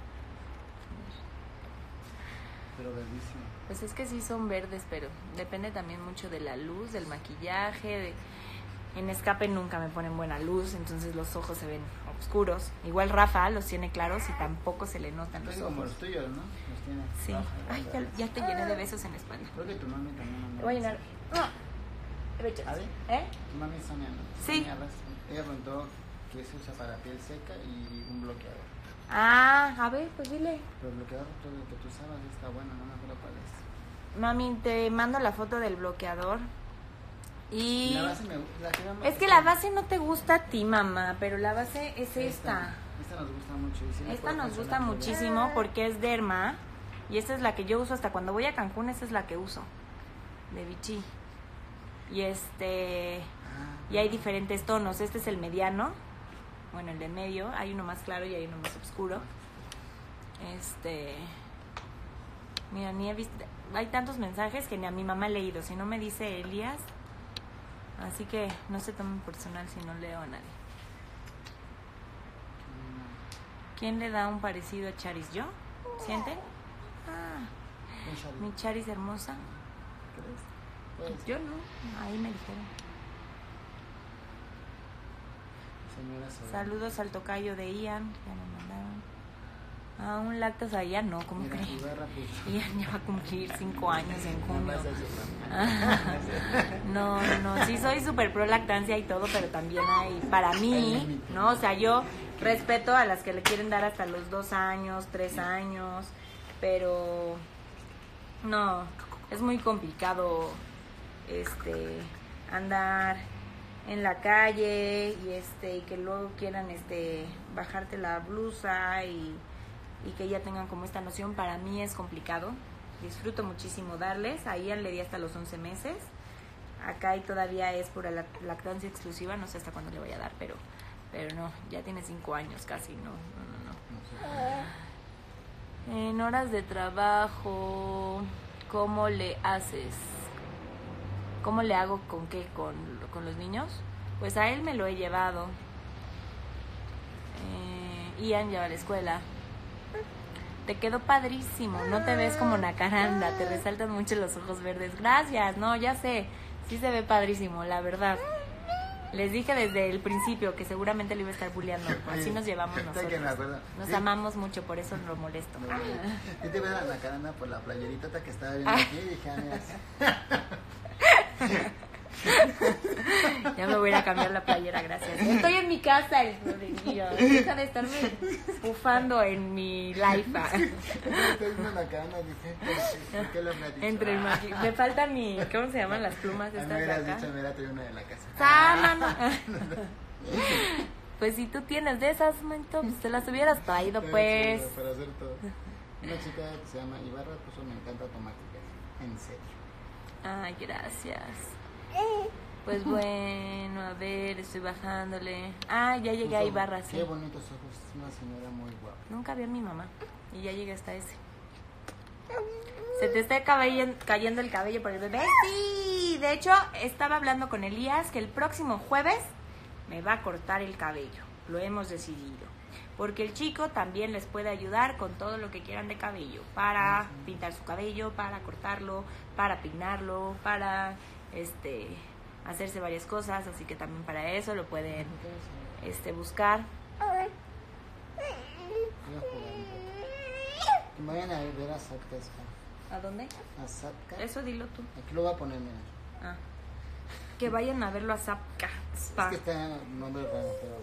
Pero verdísimo. Pues es que sí son verdes, pero depende también mucho de la luz, del maquillaje. En Escape nunca me ponen buena luz, entonces los ojos se ven oscuros. Igual Rafa los tiene claros y tampoco se le notan los ojos. Como los tuyos, ¿no? Los tiene. Sí. Ay, ya te llené de besos en la espalda. Creo que tu mami también. Te voy a llenar. ¿A ver? ¿Eh? Tu mami es Sonia, ¿no? Sí. Sonia, ella preguntó que se usa para piel seca y un bloqueador. A ver, pues dile. Pero el bloqueador, todo lo que tú usabas está bueno, no me acuerdo cuál es. Mami, te mando la foto del bloqueador. Y la base es que la base no te gusta a ti, mamá, pero la base es esta. Esta nos gusta mucho. Y esta nos gusta muchísimo porque es derma. Y esta es la que yo uso hasta cuando voy a Cancún, esta es la que uso. De Vichy. Y y hay diferentes tonos. Este es el mediano. Bueno, el de medio. Hay uno más claro y hay uno más oscuro. Mira, ni he visto. Hay tantos mensajes que ni a mi mamá he leído. Si no me dice Elías. Así que no se tomen personal si no leo a nadie. ¿Quién le da un parecido a Charis? ¿Yo? ¿Sienten? Mi Charis hermosa. Yo no, ahí me dijeron. Saludos al tocayo de Ian, ya me mandaron. Un lactas a Ian, no, ¿cómo crees? Ian ya va a cumplir 5 años en junio. No, sí soy súper pro lactancia y todo, pero también hay, para mí, ¿no? O sea, yo respeto a las que le quieren dar hasta los 2 años, 3 años, pero no, es muy complicado andar en la calle y que luego quieran bajarte la blusa y que ya tengan como esta noción. Para mí es complicado, disfruto muchísimo darles. A Ian le di hasta los 11 meses, acá y todavía es por la lactancia exclusiva, no sé hasta cuándo le voy a dar, pero no, ya tiene 5 años casi, no. En horas de trabajo, ¿cómo le haces? ¿Cómo le hago con qué? ¿Con los niños? Pues a él me lo he llevado. Ian lleva a la escuela. Te quedó padrísimo. No te ves como nacaranda. Te resaltan mucho los ojos verdes. Gracias. No, ya sé. Sí se ve padrísimo, la verdad. Les dije desde el principio que seguramente le iba a estar bulleando. Así nos llevamos nosotros. Nos amamos mucho, por eso lo molesto. Yo te veo a la nacaranda por la playerita que estaba viendo aquí y dije, Ya me voy a ir a cambiar la playera, gracias. Estoy en mi casa, el Florencio. Deja de estarme bufando en mi life. Estoy en una cama, dije, ¿por qué lo me ha dicho? Entre el me falta mi, ¿cómo se llaman las plumas A mí estas me de hubieras acá? dicho, me hubiera traído una de la casa. Sámano. Pues si tú tienes de esas, manito, pues te las hubieras traído, pues. Para hacer todo. Una chica que se llama Ibarra puso, me encanta tu maquillaje. En serio. Ay, gracias. Pues bueno, a ver, estoy bajándole. Ah, ya llegué a Puso, Ibarra, sí. Qué bonitos ojos, es una señora muy guapa. Nunca vi a mi mamá y ya llegué hasta ese. ¿Se te está cayendo el cabello por el bebé? Sí, de hecho estaba hablando con Elías que el próximo jueves me va a cortar el cabello. Lo hemos decidido. Porque el chico también les puede ayudar con todo lo que quieran de cabello. Para pintar su cabello, para cortarlo, para peinarlo, para hacerse varias cosas. Así que también para eso lo pueden buscar. Que me vayan a ver a Satka Spa. ¿A dónde? A Satka. Eso dilo tú. Aquí lo voy a poner, mira. Ah. Que vayan a verlo a Zapka Spa. Es que está nombre raro, pero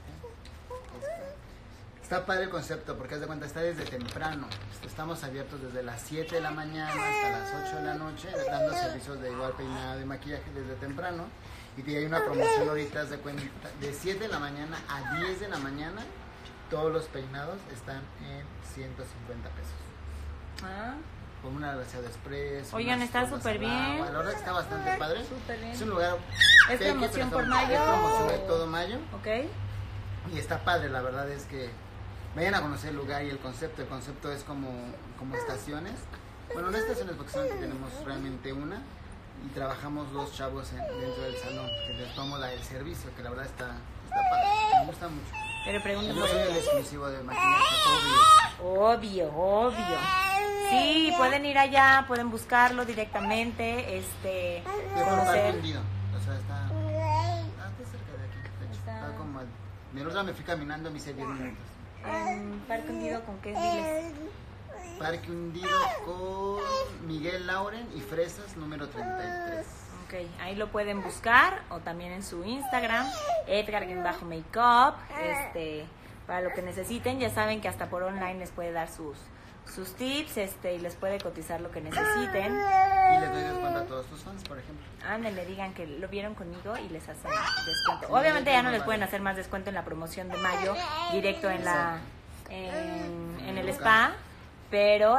está padre el concepto, porque haz de cuenta, está desde temprano. Estamos abiertos desde las 7 de la mañana hasta las 8 de la noche, dando servicios de igual peinado y maquillaje desde temprano. Y hay una promoción ahorita, haz de cuenta, de 7 de la mañana a 10 de la mañana, todos los peinados están en 150 pesos. Ah, Con una glaseado express. Oigan, unas está cosas súper al bien. agua. La verdad que está bastante padre. súper bien. Es un lugar... ¿Es peque, promoción pero por mayo? Es promoción de o- todo mayo. Ok. Y está padre, la verdad es que vayan a conocer el lugar y el concepto. El concepto es como estaciones. Bueno, no estaciones porque solamente tenemos realmente una. Y trabajamos dos chavos dentro del salón, que les tomamos el servicio, que la verdad está padre. Me gusta mucho. Pero pregunten Yo por soy el él. exclusivo de maquillaje, Obvio. Sí, pueden ir allá, pueden buscarlo directamente, de Parque conocer. Hundido. O sea, está cerca de aquí. De hecho, Está- está como... De otra me fui caminando, me hice 10 minutos. Parque Hundido, ¿con qué diles? Parque Hundido con Miguel Lauren y Fresas número 33. Ok, ahí lo pueden buscar o también en su Instagram, Edgar-Makeup, para lo que necesiten. Ya saben que hasta por online les puede dar sus tips, y les puede cotizar lo que necesiten. Y les doy descuento a todos tus fans, por ejemplo. Ándale, digan que lo vieron conmigo y les hacen descuento. Sí, Obviamente ya no les vale. pueden hacer más descuento en la promoción de mayo, directo en en el local. spa, pero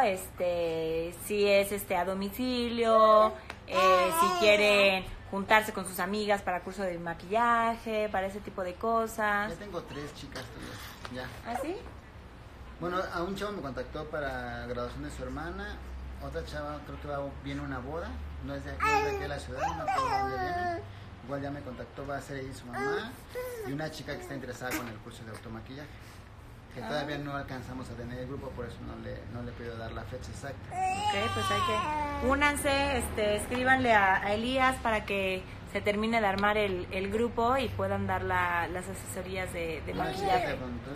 si es a domicilio, si quieren juntarse con sus amigas para curso de maquillaje, para ese tipo de cosas. Ya tengo 3 chicas tuyas. Ya. ¿Ah, sí? Bueno, a un chavo me contactó para graduación de su hermana. Otra chava creo que viene una boda. No es de aquí de la ciudad, no me acuerdo de dónde viene. Igual ya me contactó, va a ser ella y su mamá. Y una chica que está interesada con el curso de automaquillaje. Que todavía no alcanzamos a tener el grupo, por eso no le pido dar la fecha exacta. Ok, pues hay que... Únanse, escríbanle a Elías para que se termine de armar el grupo y puedan dar las asesorías de Una chica te maquillaje. preguntó,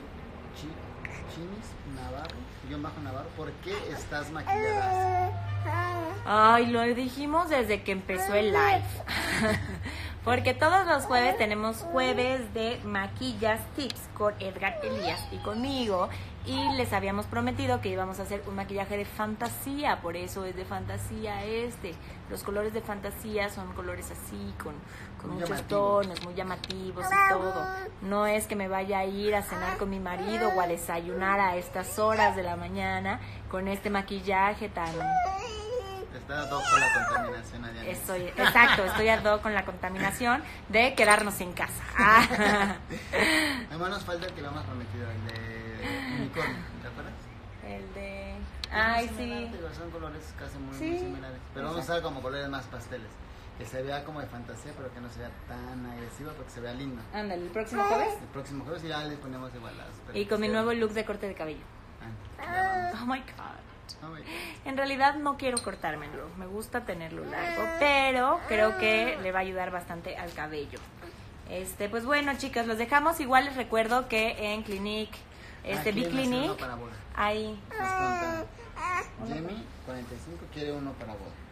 Chinis Navarro, ¿por qué estás maquillada así? Ay, lo dijimos desde que empezó el live. Porque todos los jueves tenemos jueves de maquillas tips con Edgar, Elías y conmigo. Y les habíamos prometido que íbamos a hacer un maquillaje de fantasía. Por eso es de fantasía Los colores de fantasía son colores así, con Muy muchos llamativos. tonos, muy llamativos y todo. No es que me vaya a ir a cenar con mi marido o a desayunar a estas horas de la mañana con este maquillaje tan... Está ad hoc con la contaminación allá. Estoy ad hoc con la contaminación de quedarnos en casa. Ah. Además nos falta el que le hemos prometido, el de unicornio, ¿te acuerdas? El de... Ay, Muy sí. similar, digo, son colores casi muy Sí, similares. Pero vamos a usar como colores más pasteles. Que se vea como de fantasía, pero que no se vea tan agresivo, porque se vea lindo. Ándale, el próximo jueves. El próximo jueves ya les ponemos igual las... Y con mi nuevo look de corte de cabello. Oh my God. En realidad no quiero cortármelo, me gusta tenerlo largo, pero creo que le va a ayudar bastante al cabello. Pues bueno, chicas, los dejamos. Igual les recuerdo que en Clinique, B-Clinic, para boda. hay... Nos preguntan, Jamie, 45, quiere uno para boda.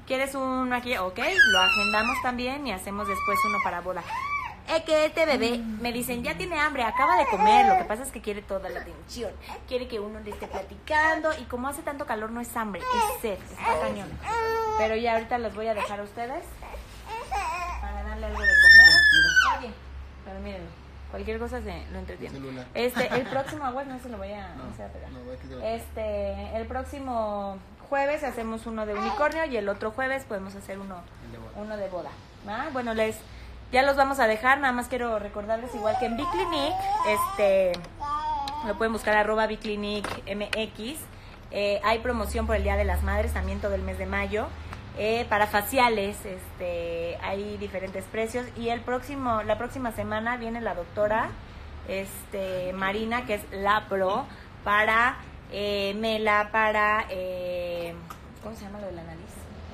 ¿Quieres un maquillaje? Ok, lo agendamos también y hacemos después uno para boda. Que este bebé, me dicen, ya tiene hambre, acaba de comer. Lo que pasa es que quiere toda la atención. Quiere que uno le esté platicando. Y como hace tanto calor, no es hambre, es sed. Está cañón. Pero ya ahorita los voy a dejar a ustedes para darle algo de comer. Oye, pero mírenlo, cualquier cosa lo entretiene. Celular. El próximo, bueno, no se lo voy a, no se va a pegar. El próximo jueves hacemos uno de unicornio y el otro jueves podemos hacer uno de boda. ¿Va? Bueno, ya los vamos a dejar, nada más quiero recordarles igual que en Biclinic, lo pueden buscar @biclinicmx. Hay promoción por el Día de las Madres, también todo el mes de mayo. Para faciales, hay diferentes precios. Y la próxima semana viene la doctora Marina, que es la pro, para Mela, para ¿cómo se llama lo de la nariz?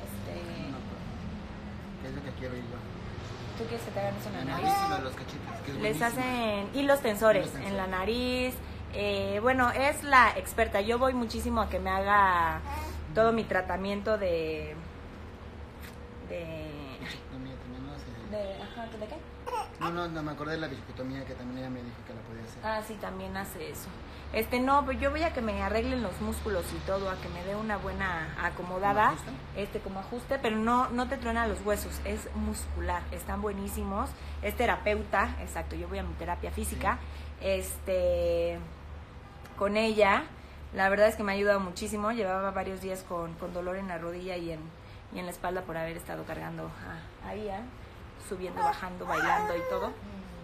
¿Qué es lo que quiero ir yo? ¿Tú quieres que te hagan eso en la La nariz? nariz y lo de los cachetes, que es Les buenísimo. hacen hilos tensores en la nariz. Bueno, es la experta. Yo voy muchísimo a que me haga todo mi tratamiento de Bichectomía también, ¿no? Sí. ¿de qué? No, me acordé de la bichectomía que también ella me dijo que la podía hacer. Ah, sí, también hace eso. No, pues yo voy a que me arreglen los músculos y todo, a que me dé una buena acomodada, como ajuste, pero no te truena los huesos, es muscular, están buenísimos. Es terapeuta, exacto, yo voy a mi terapia física, con ella. La verdad es que me ha ayudado muchísimo. Llevaba varios días con dolor en la rodilla y en la espalda por haber estado cargando a Ian, subiendo, bajando, bailando y todo.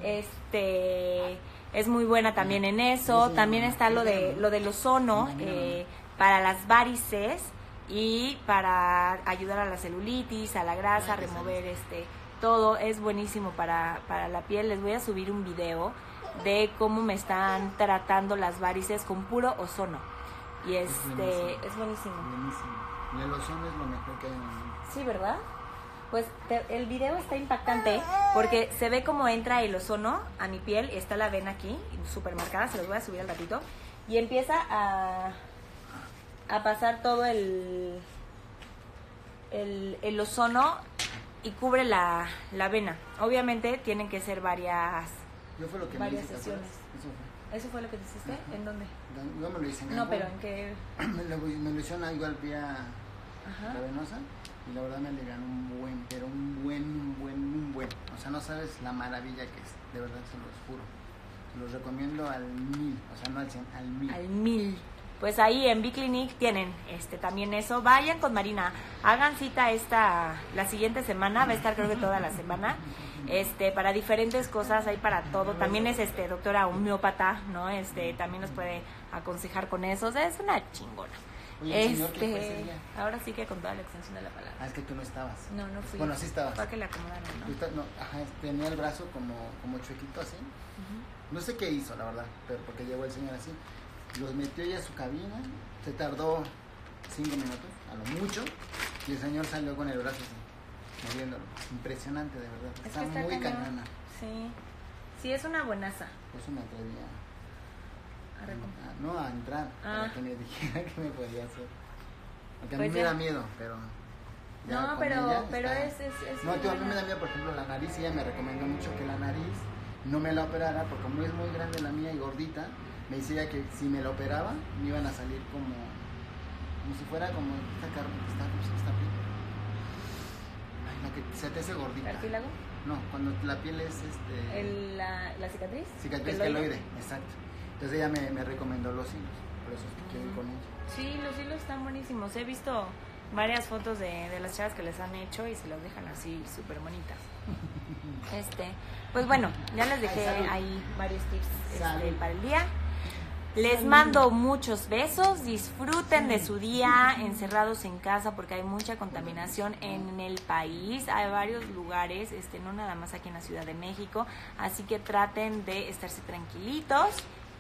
Es muy buena también en eso. También está lo del ozono para las varices y para ayudar a la celulitis, a la grasa, remover todo. Es buenísimo para la piel. Les voy a subir un video de cómo me están tratando las varices con puro ozono. Y es buenísimo. Buenísimo. El ozono es lo mejor que hay en el mundo. Sí, ¿verdad? Pues el video está impactante porque se ve cómo entra el ozono a mi piel. Está la vena aquí, súper marcada, se los voy a subir al ratito. Y empieza a pasar todo el ozono y cubre la vena. Obviamente tienen que ser varias sesiones. ¿Eso fue lo que te hiciste? Ajá. ¿En dónde? Yo me lo hice en No, Gamboa. pero ¿en qué? Me lo hicieron igual vía Ajá. venosa y la verdad me aliviaron un buen. O sea, no sabes la maravilla que es, de verdad se los juro. Se los recomiendo al 1000, o sea, no al 100, al 1000. Al 1000. Pues ahí en Biclinic tienen también eso. Vayan con Marina, hagan cita la siguiente semana, va a estar creo que toda la semana. Para diferentes cosas, hay para todo. También es doctora homeópata, ¿no? También nos puede aconsejar con eso. O sea, es una chingona. Oye, el señor, ¿qué fue ese día? Ahora sí que con toda la extensión de la palabra. Es que tú no estabas. No fui. Bueno, sí estabas. Para que le acomodaron, ¿no? Tenía el brazo como chuequito así. No sé qué hizo, la verdad, pero porque llegó el señor así. Los metió ella a su cabina, se tardó 5 minutos, a lo mucho, y el señor salió con el brazo así, moviéndolo. Impresionante, de verdad. Está muy cañona. Sí, es una buenaza. Por eso me atreví a entrar, para que me dijera qué me podía hacer. Porque a mí me da miedo, pero... No, pero es No, tío, a mí me da miedo, por ejemplo, la nariz. Ella me recomendó mucho que la nariz no me la operara, porque como es muy grande la mía y gordita, me decía que si me la operaba, me iban a salir como si fuera como esta carne que está piel. Ay, la que se te hace gordita. ¿Cartílago? No, cuando la piel es ¿La cicatriz? Cicatriz queloide, exacto. Entonces ella me recomendó los hilos, por eso es que quiero ir con ella. Sí, los hilos están buenísimos. He visto varias fotos de las chavas que les han hecho y se las dejan así súper bonitas. Pues bueno, ya les dejé ahí varios tips para el día. Les mando muchos besos, disfruten de su día encerrados en casa porque hay mucha contaminación en el país, hay varios lugares, no nada más aquí en la Ciudad de México, así que traten de estarse tranquilitos,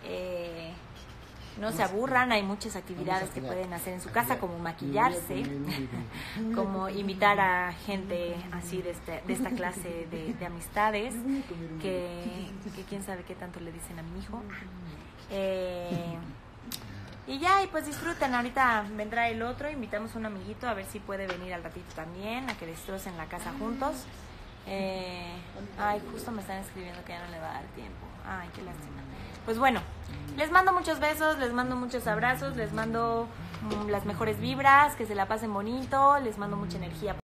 no se aburran, hay muchas actividades que pueden hacer en su casa como maquillarse, como invitar a gente así de esta clase de amistades que quién sabe qué tanto le dicen a mi hijo. Y ya, y pues disfruten. Ahorita vendrá el otro, invitamos a un amiguito a ver si puede venir al ratito también, a que destrocen la casa juntos. Ay, justo me están escribiendo que ya no le va a dar tiempo. Ay, qué lástima. Pues bueno, les mando muchos besos, les mando muchos abrazos, les mando las mejores vibras, que se la pasen bonito, les mando mucha energía.